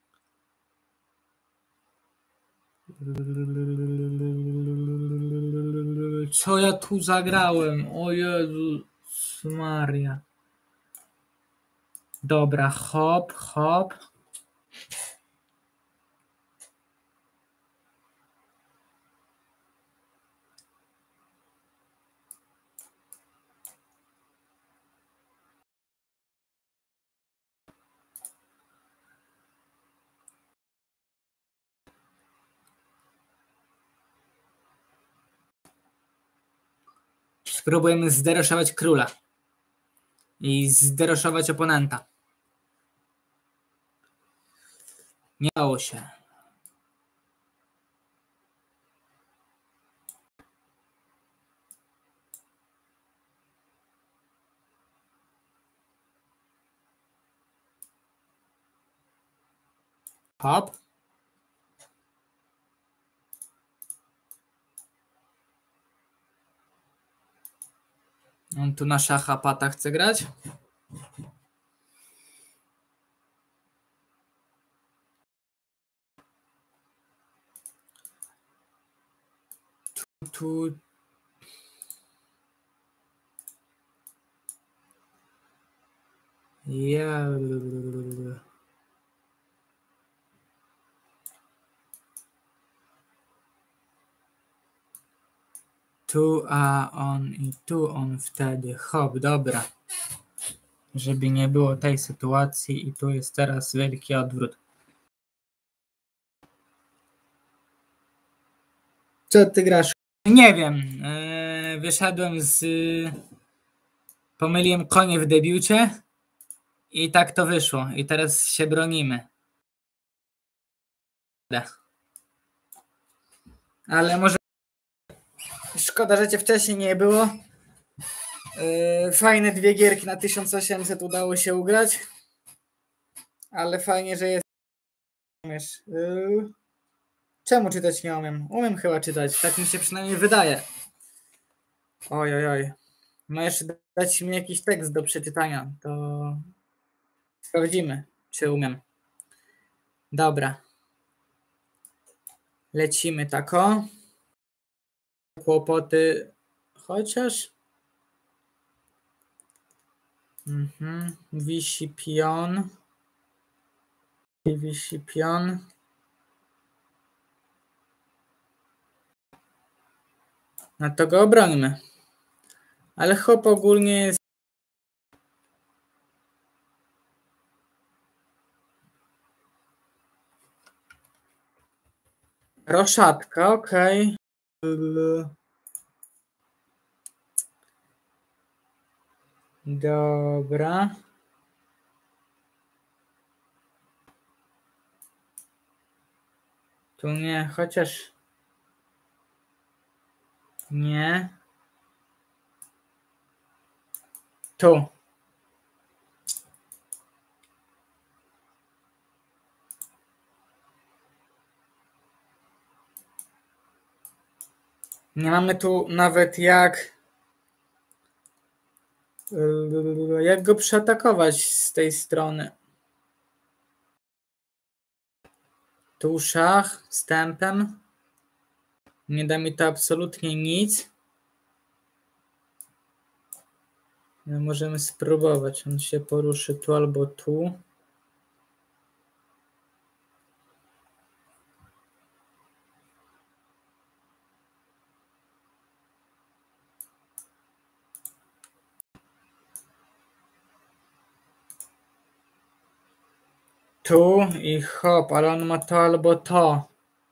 S1: Co ja tu zagrałem? O Jezus Maria. Dobra, hop, hop. Spróbujemy zderoszować króla i zderoszować oponenta. Nie dało się. Hop. On tu na szacha pata chce grać. Tu, tu. Ja. Tu, a on i tu on wtedy. Hop, dobra. Żeby nie było tej sytuacji i tu jest teraz wielki odwrót. Co ty grasz? Nie wiem. Yy, wyszedłem z... Pomyliłem konie w debiucie i tak to wyszło. I teraz się bronimy. Ale może... Szkoda, że cię wcześniej nie było. Yy, fajne dwie gierki na tysiąc osiemset udało się ugrać. Ale fajnie, że jest... Yy, czemu czytać nie umiem? Umiem chyba czytać. Tak mi się przynajmniej wydaje. Oj, oj, oj. Możesz dać mi jakiś tekst do przeczytania. To sprawdzimy, czy umiem. Dobra. Lecimy tako. Kłopoty. Chociaż... Mhm. Wisi pion. Wisi pion. No to go obrońmy. Ale hop ogólnie jest... Roszatka, okej. Okay. Dobra. Tu nie, chociaż... Nie. Tu. Nie mamy tu nawet jak Jak go przeatakować z tej strony? Tu szach z tempem. Nie da mi to absolutnie nic. No, możemy spróbować. On się poruszy tu albo tu. Tu i hop, ale on ma to albo to.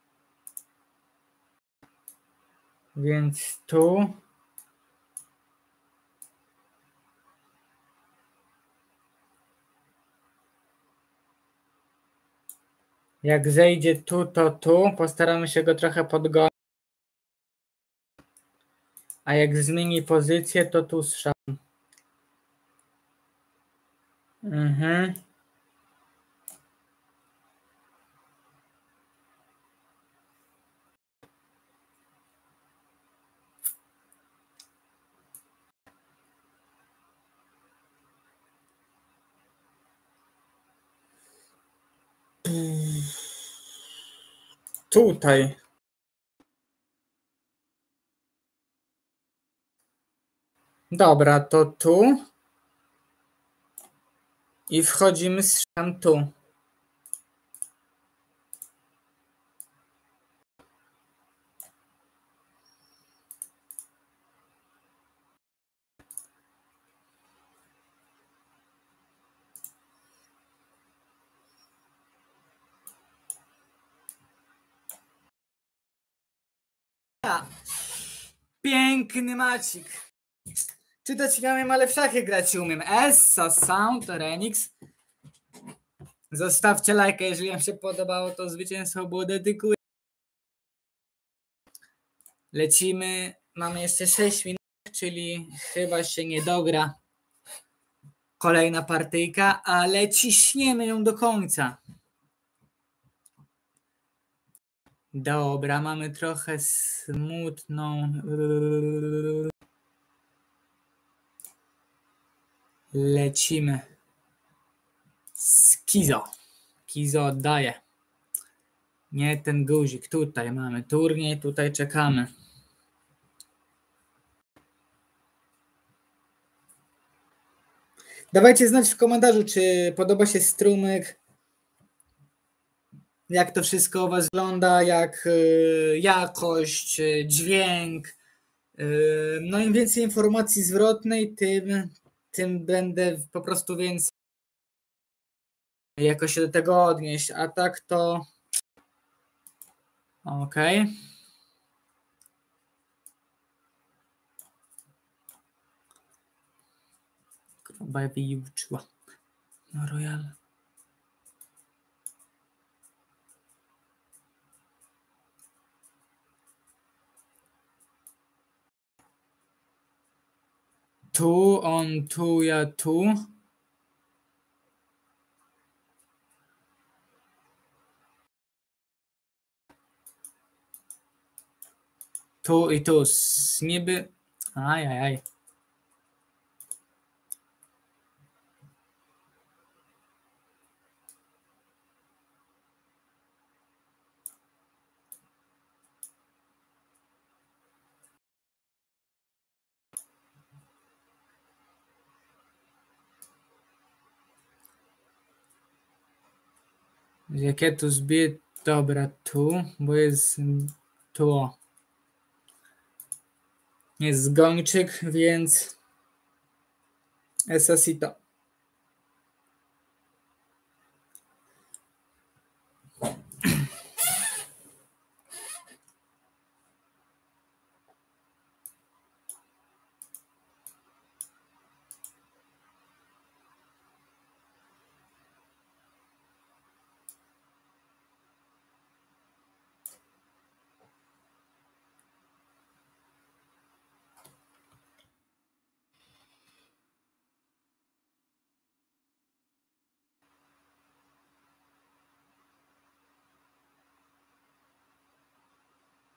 S1: Więc tu. Jak zejdzie tu, to tu. Postaramy się go trochę podgonić. A jak zmieni pozycję, to tu strzał. Mhm. Tutaj. Dobra, to tu. I wchodzimy z strzałem tu. Piękny macik. Czytać nie umiem, ale w szachy grać umiem. Essa Sound Remix. Zostawcie lajka, jeżeli wam się podobało, to zwycięstwo było dedykuję. Lecimy. Mamy jeszcze sześć minut, czyli chyba się nie dogra kolejna partyjka, ale ciśniemy ją do końca. Dobra, mamy trochę smutną. Lecimy. Skizo. Kizo oddaje. Nie ten guzik. Tutaj mamy turniej, tutaj czekamy. Dawajcie znać w komentarzu, czy podoba się strumyk, jak to wszystko u was wygląda, jak y, jakość, y, dźwięk. Y, no im więcej informacji zwrotnej, tym, tym będę po prostu więcej jakoś się do tego odnieść, a tak to okej. Okay. Kroba wyjuczyła. No Royal. Tu, on, tu, ja, tu. Tu i tu. Niby. Ajajaj. Jak ja tu zbiję, dobra, tu, bo jest tu. Jest zgończyk, więc Esasito.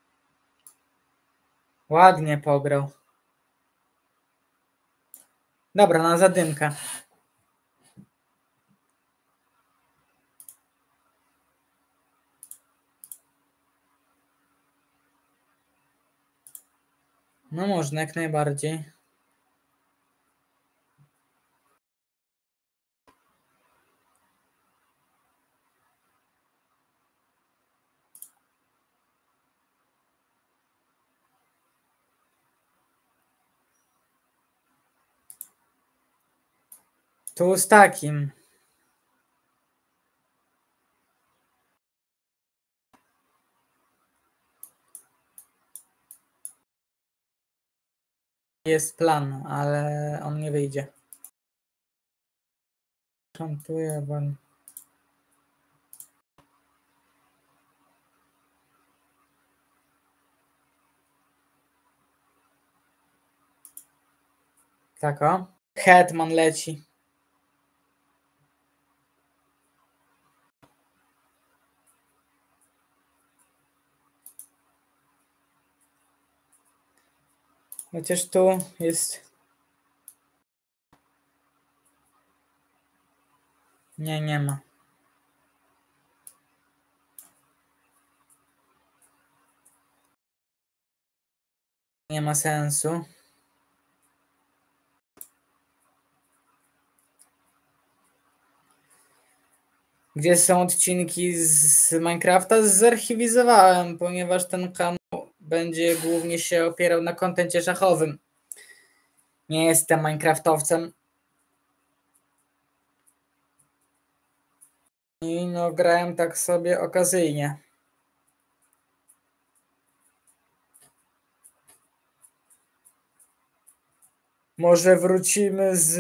S1: Ładnie pograł. Dobra, na zadymkę. No można, jak najbardziej. Tu z takim. Jest plan, ale on nie wyjdzie. Szantuję, bo... Tak o. Hetman leci. Chociaż tu jest... Nie, nie ma. Nie ma sensu. Gdzie są odcinki z Minecrafta? Zarchiwizowałem, ponieważ ten kanał będzie głównie się opierał na kontencie szachowym. Nie jestem Minecraftowcem. I no grałem tak sobie okazyjnie. Może wrócimy z,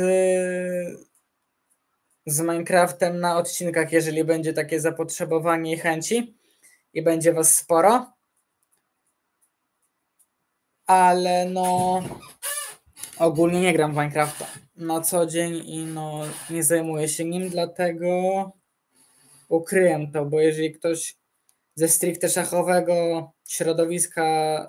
S1: z Minecraftem na odcinkach, jeżeli będzie takie zapotrzebowanie i chęci i będzie was sporo. Ale no ogólnie nie gram w Minecrafta na co dzień i no nie zajmuję się nim, dlatego ukryłem to, bo jeżeli ktoś ze stricte szachowego środowiska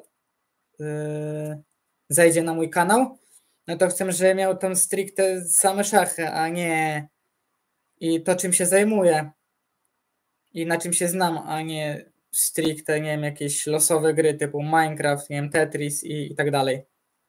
S1: yy, zajdzie na mój kanał, no to chcę, żeby miał tam stricte same szachy, a nie i to, czym się zajmuję i na czym się znam, a nie stricte, nie wiem, jakieś losowe gry typu Minecraft, nie wiem, Tetris i, i tak dalej.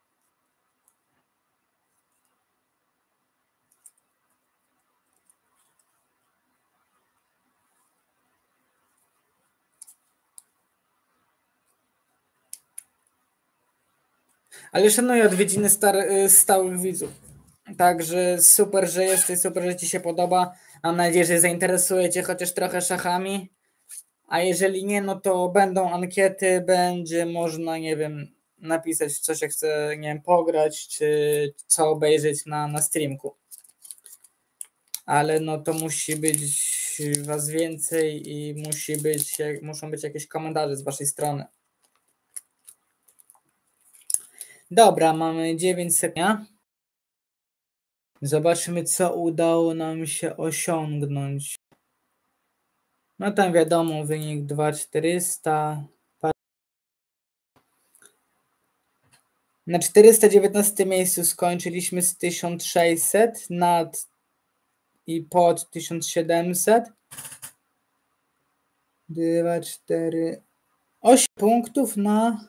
S1: Ale szanuję odwiedziny star, stałych widzów. Także super, że jesteś, super, że ci się podoba. Mam nadzieję, że zainteresuje cię chociaż trochę szachami. A jeżeli nie, no to będą ankiety, będzie można, nie wiem, napisać, w co się chce, nie wiem, pograć, czy co obejrzeć na, na streamku. Ale no to musi być was więcej i musi być, muszą być jakieś komentarze z waszej strony. Dobra, mamy dziewięć sekund. Zobaczmy, co udało nam się osiągnąć. No tam wiadomo, wynik dwa tysiące czterysta. Na czterysta dziewiętnastym miejscu skończyliśmy z tysiąc sześćset, nad i pod tysiąc siedemset. dwa, cztery, osiem punktów na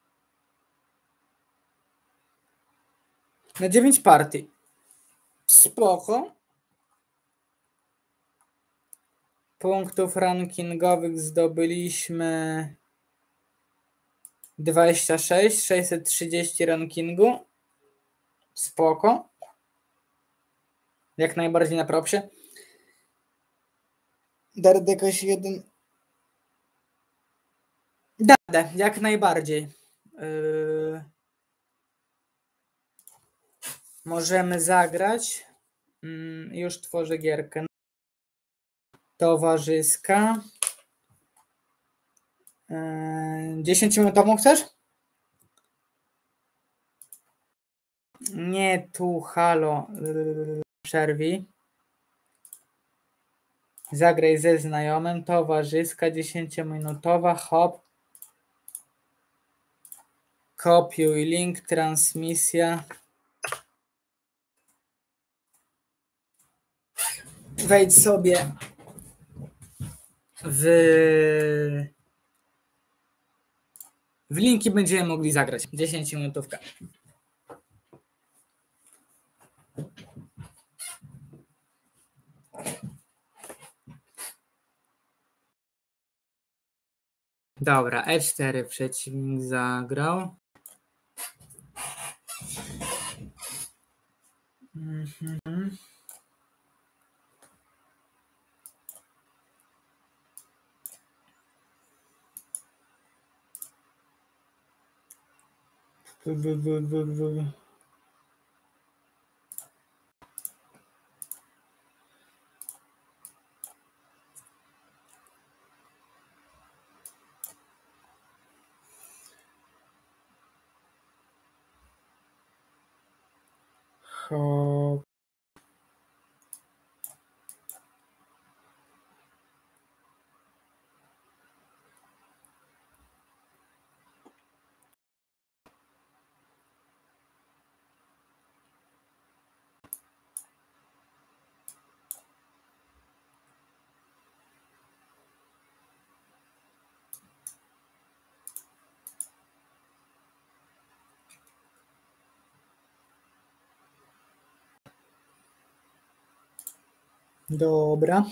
S1: na dziewięć partii. Spoko. Punktów rankingowych zdobyliśmy dwadzieścia sześć, sześćset trzydzieści rankingu. Spoko. Jak najbardziej na propsie. Dardekoś jeden. Dardę, jak najbardziej. Yy... Możemy zagrać. Yy, już tworzę gierkę. Towarzyska. Yy... dziesięciominutową chcesz? Nie tu, halo. Yy... Przerwij. Zagraj ze znajomym. Towarzyska dziesięciominutowa. Hop. Kopiuj link, transmisja. wejdź sobie w, w linki, będziemy mogli zagrać. dziesięciominutówka. Dobra, E cztery przeciwnik zagrał. Mhm. W, w, w, w, w. Ho. Dobra.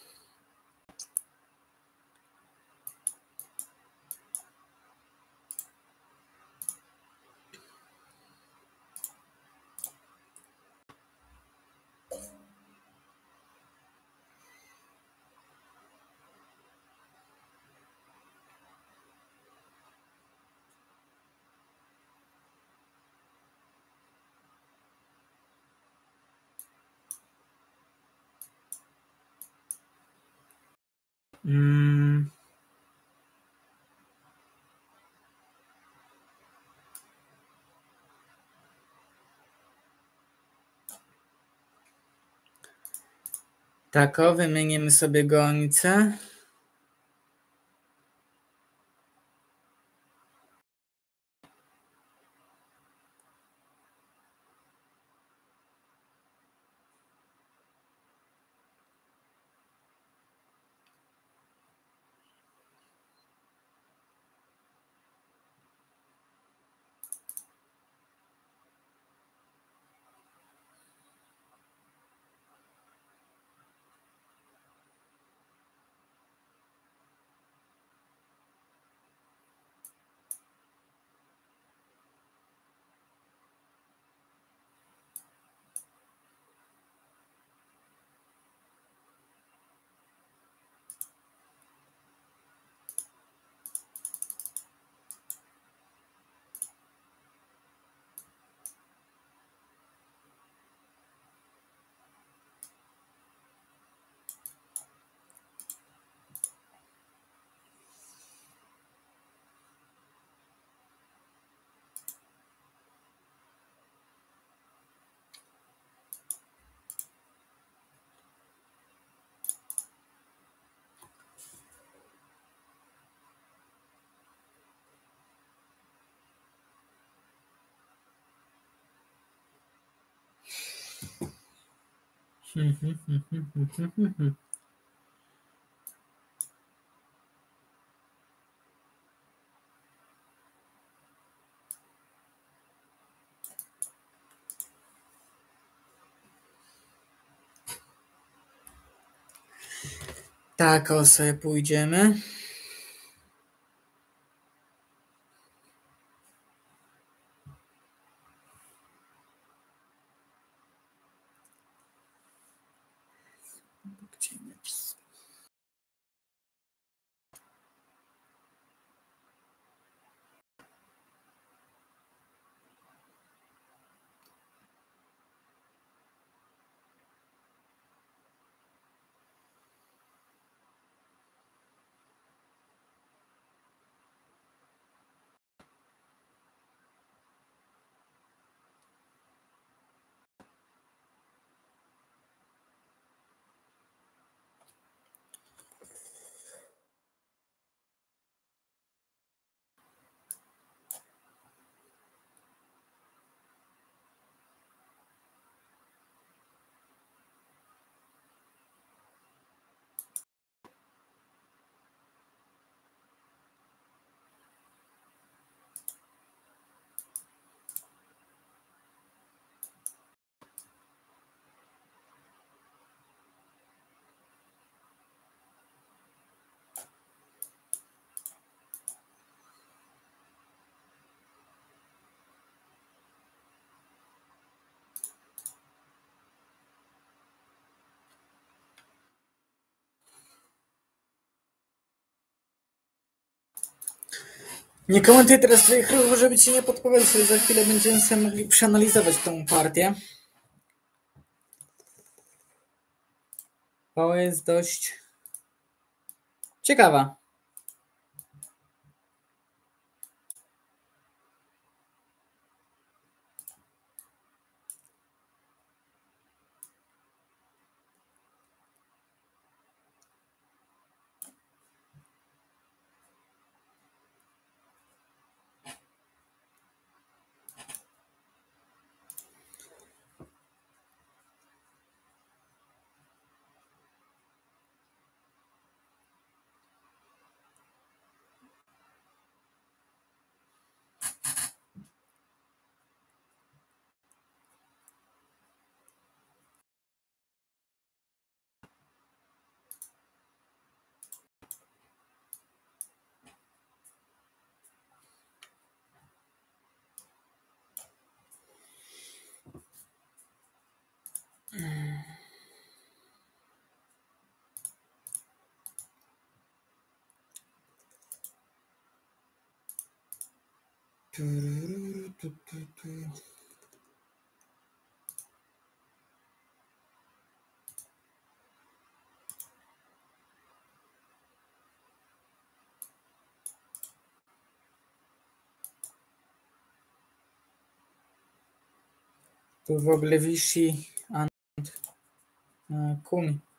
S1: Mm. Tak, o, wymienimy sobie gońce. Tak, o, sobie pójdziemy. Nie komentuję teraz twoich ruchów, żeby ci nie podpowiadać, ale za chwilę będziemy sobie mogli przeanalizować tą partię. To jest dość ciekawa. Tu w ogóle wisi and Kumi.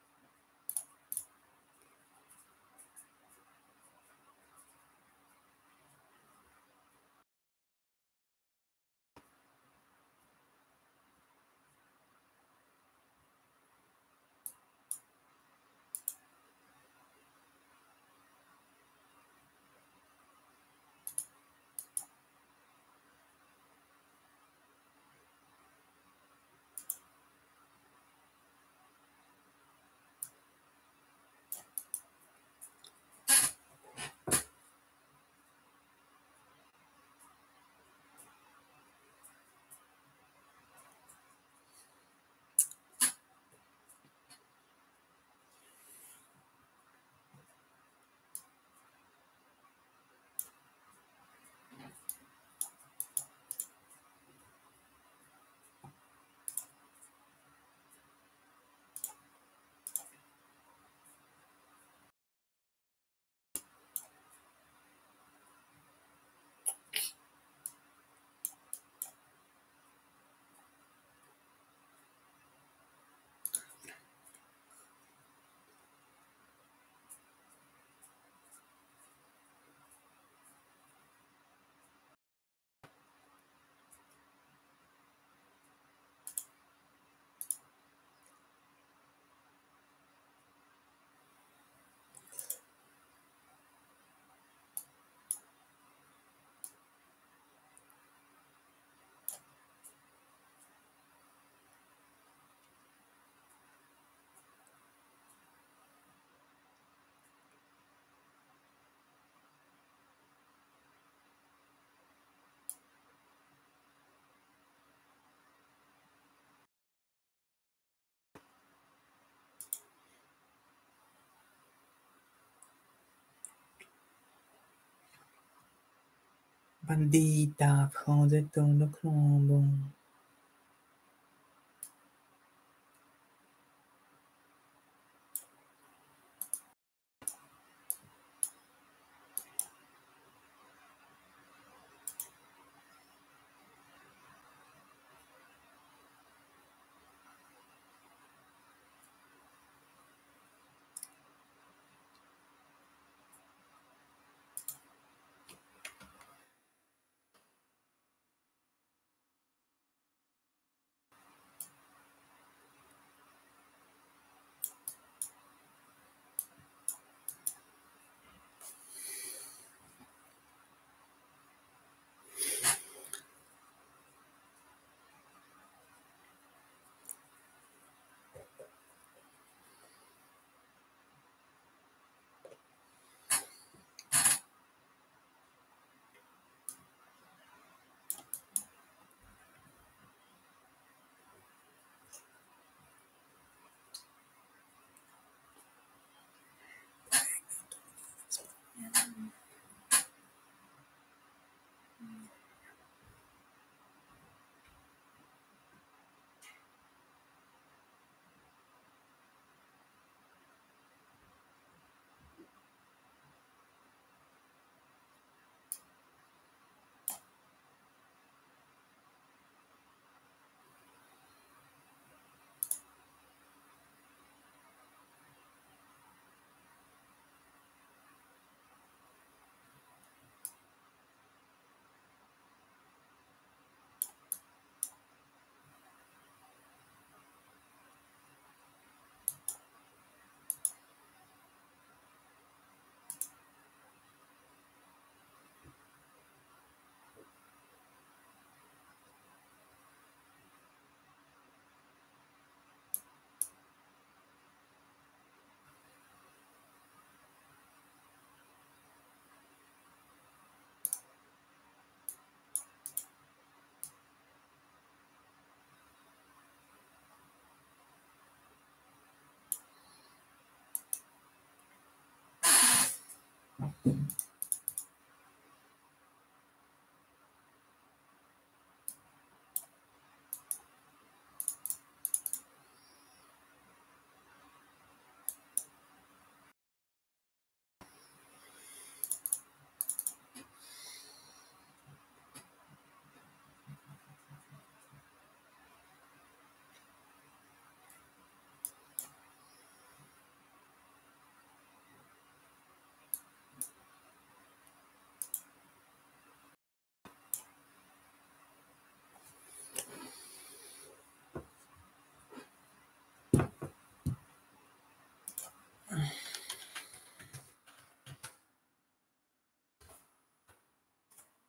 S1: Bandita, wchodzę tu do klubu.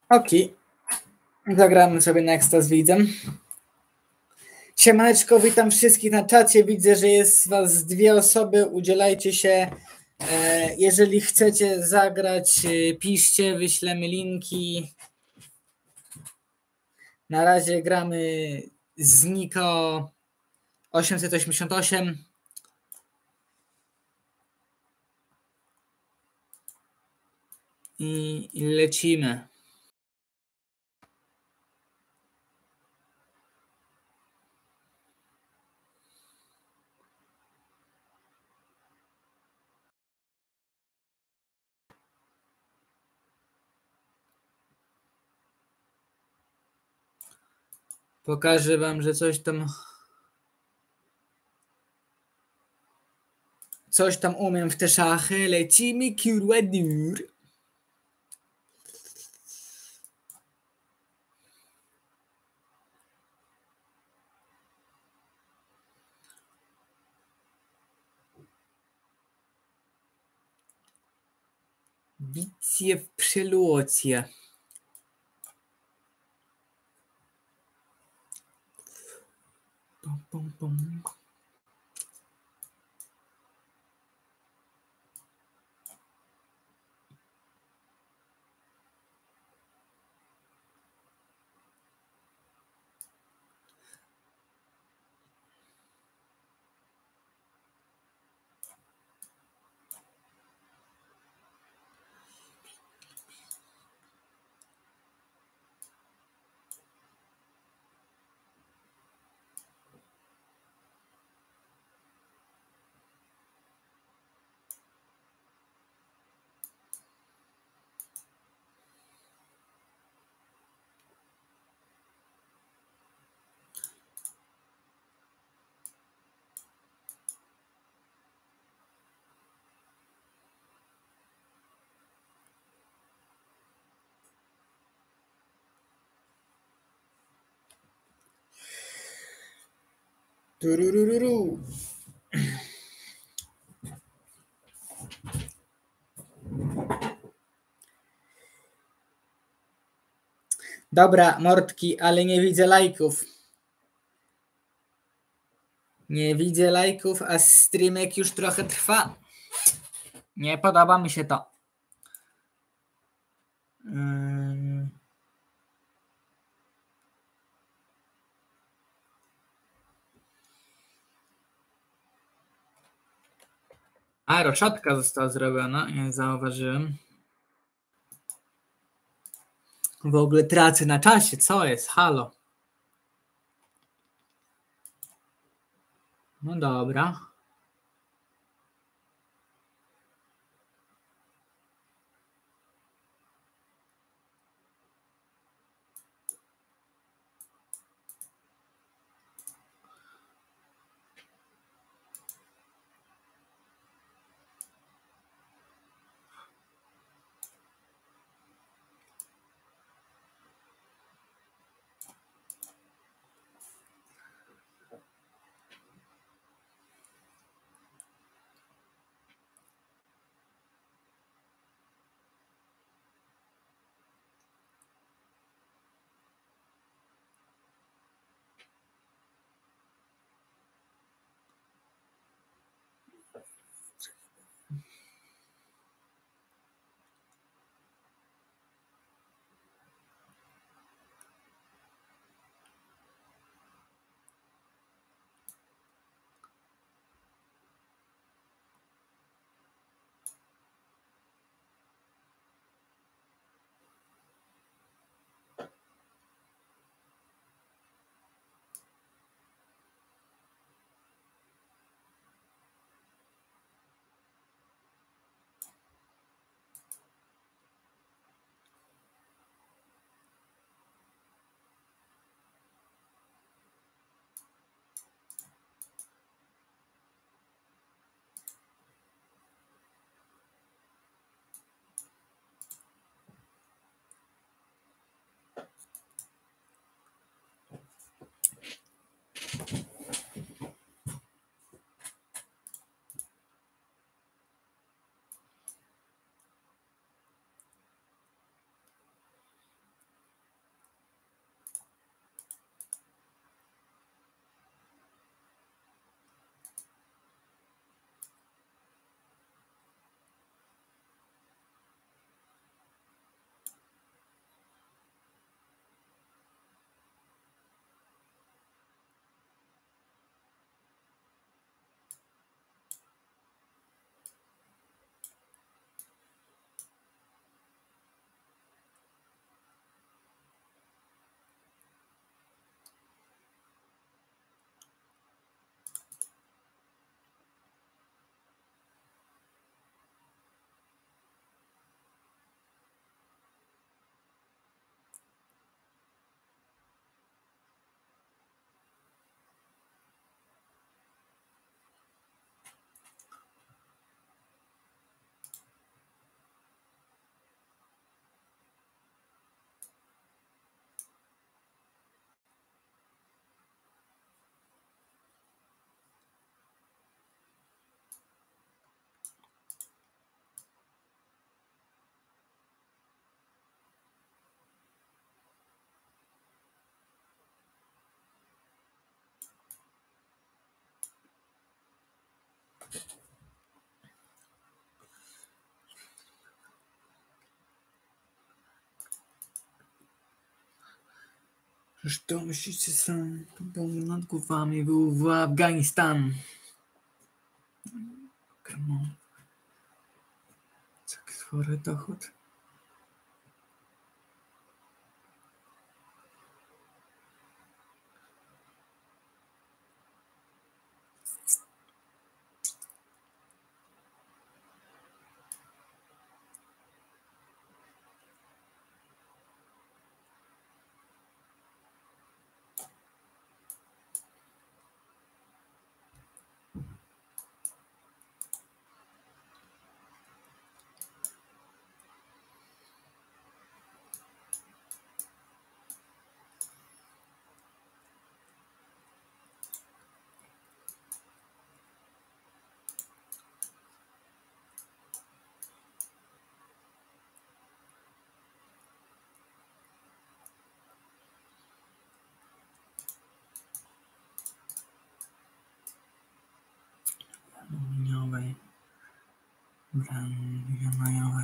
S1: Okej. Zagramy sobie Nexta z widzem. Siemaneczko, witam wszystkich na czacie. Widzę, że jest was dwie osoby. Udzielajcie się. Jeżeli chcecie zagrać, piszcie, wyślemy linki. Na razie gramy z Niko osiemset osiemdziesiąt osiem. I lecimy. Pokażę wam, że coś tam coś tam umiem w te szachy. Lecimy, kurwa dur. Bicje w przelocie. Pum, pum, pum. Turururu. Dobra, mordki, ale nie widzę lajków. Nie widzę lajków, a streamek już trochę trwa. Nie podoba mi się to. Hmm. A, roszatka została zrobiona, nie zauważyłem. W ogóle tracę na czasie, co jest? Halo. No dobra. Przecież to myślicie są, to był nad głowami, był w Afganistan. Come on. Tak chory dochód. Aluminiowej. Brandy majowe.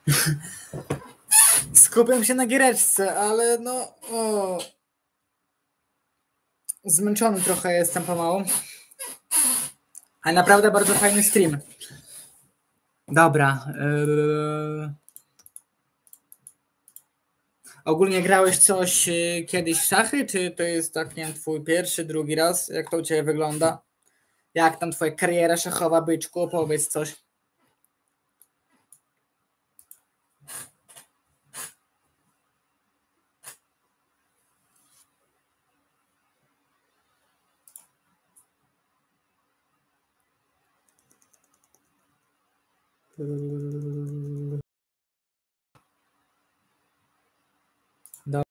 S1: Skupiam się na giereczce, ale no... O. Zmęczony trochę jestem pomału. Ale naprawdę bardzo fajny stream. Dobra. Yy... Ogólnie grałeś coś yy, kiedyś w szachy, czy to jest tak, nie wiem, twój pierwszy, drugi raz? Jak to u ciebie wygląda? Jak tam twoja kariera szachowa, byczku? Opowiedz coś. Do...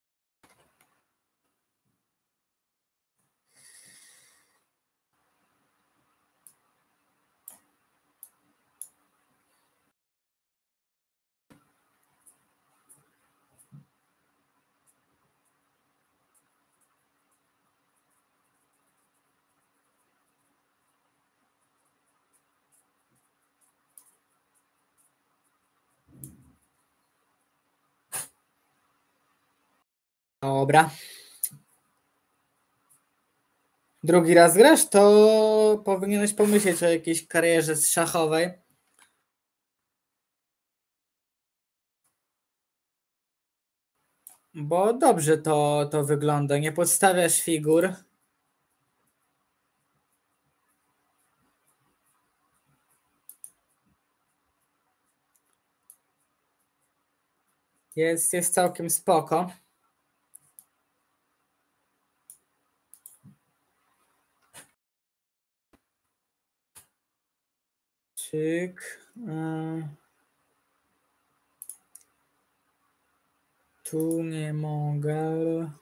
S1: Dobra. Drugi raz grasz, to powinieneś pomyśleć o jakiejś karierze szachowej. Bo dobrze to, to wygląda. Nie podstawiasz figur. Jest, jest całkiem spoko. Czyk. Yy. Tu nie mogę.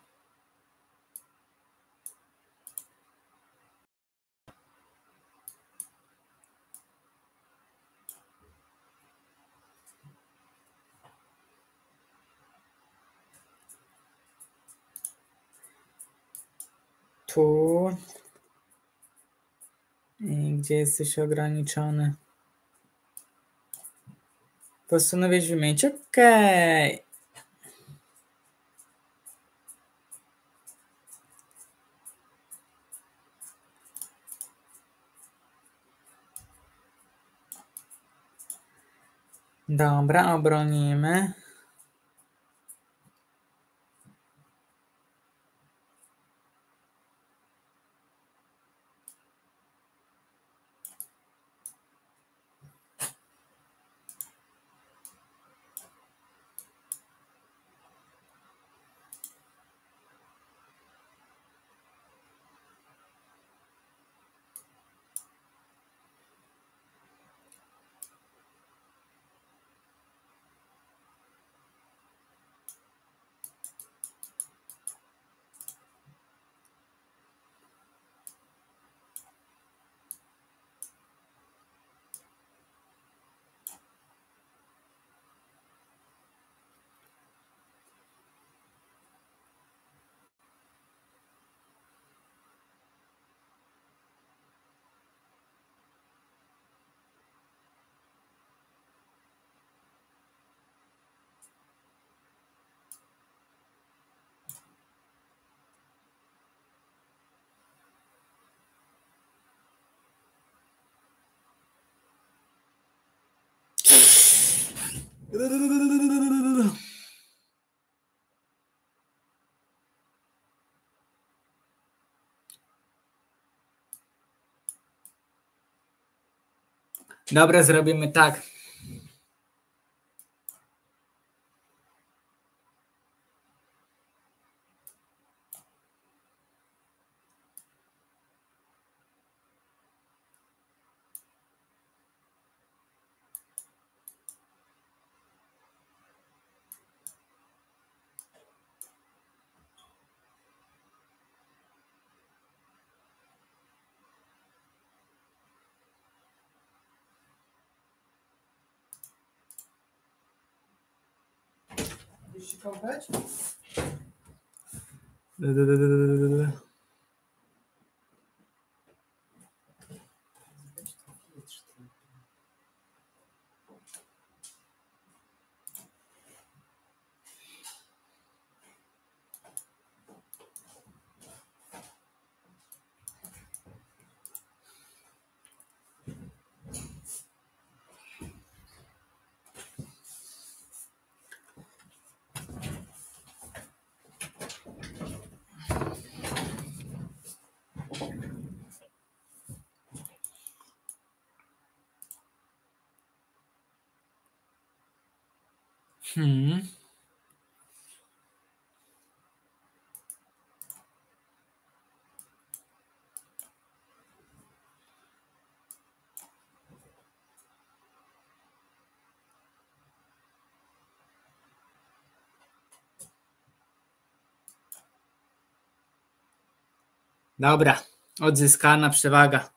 S1: Tu. I gdzie jesteś ograniczony? Postanowiłeś wymienić. Okej. Okay. Dobra, obronimy. Dobra, zrobimy tak. Chcesz się kąpać? Hmm. Dobra, odzyskana przewaga.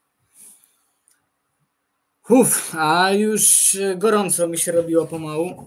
S1: Uff, a już gorąco mi się robiło pomału.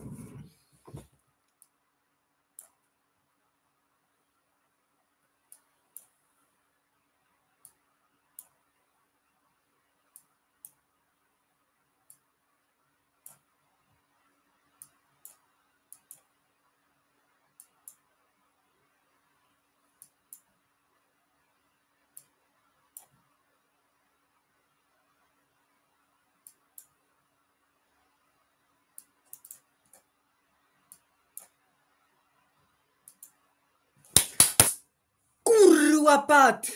S1: Kurwa pat!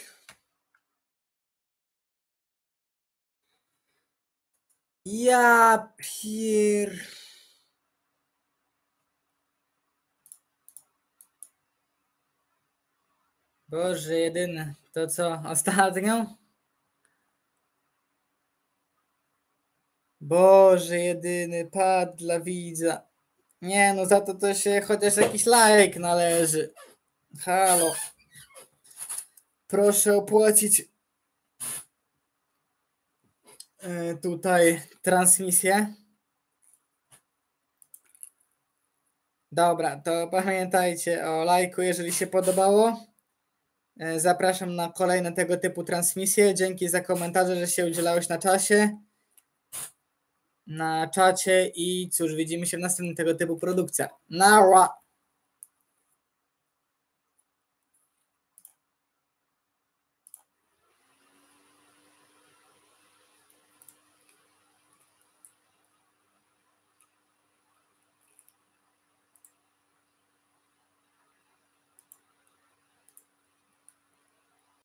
S1: Ja pier... Boże jedyny, to co ostatnią? Boże jedyny, pad dla widza. Nie no, za to to się chociaż jakiś lajk należy. Halo. Proszę opłacić yy, tutaj transmisję. Dobra, to pamiętajcie o lajku, jeżeli się podobało. Yy, zapraszam na kolejne tego typu transmisje. Dzięki za komentarze, że się udzielałeś na czasie. Na czacie i cóż, widzimy się w następnym tego typu produkcjach. Nara!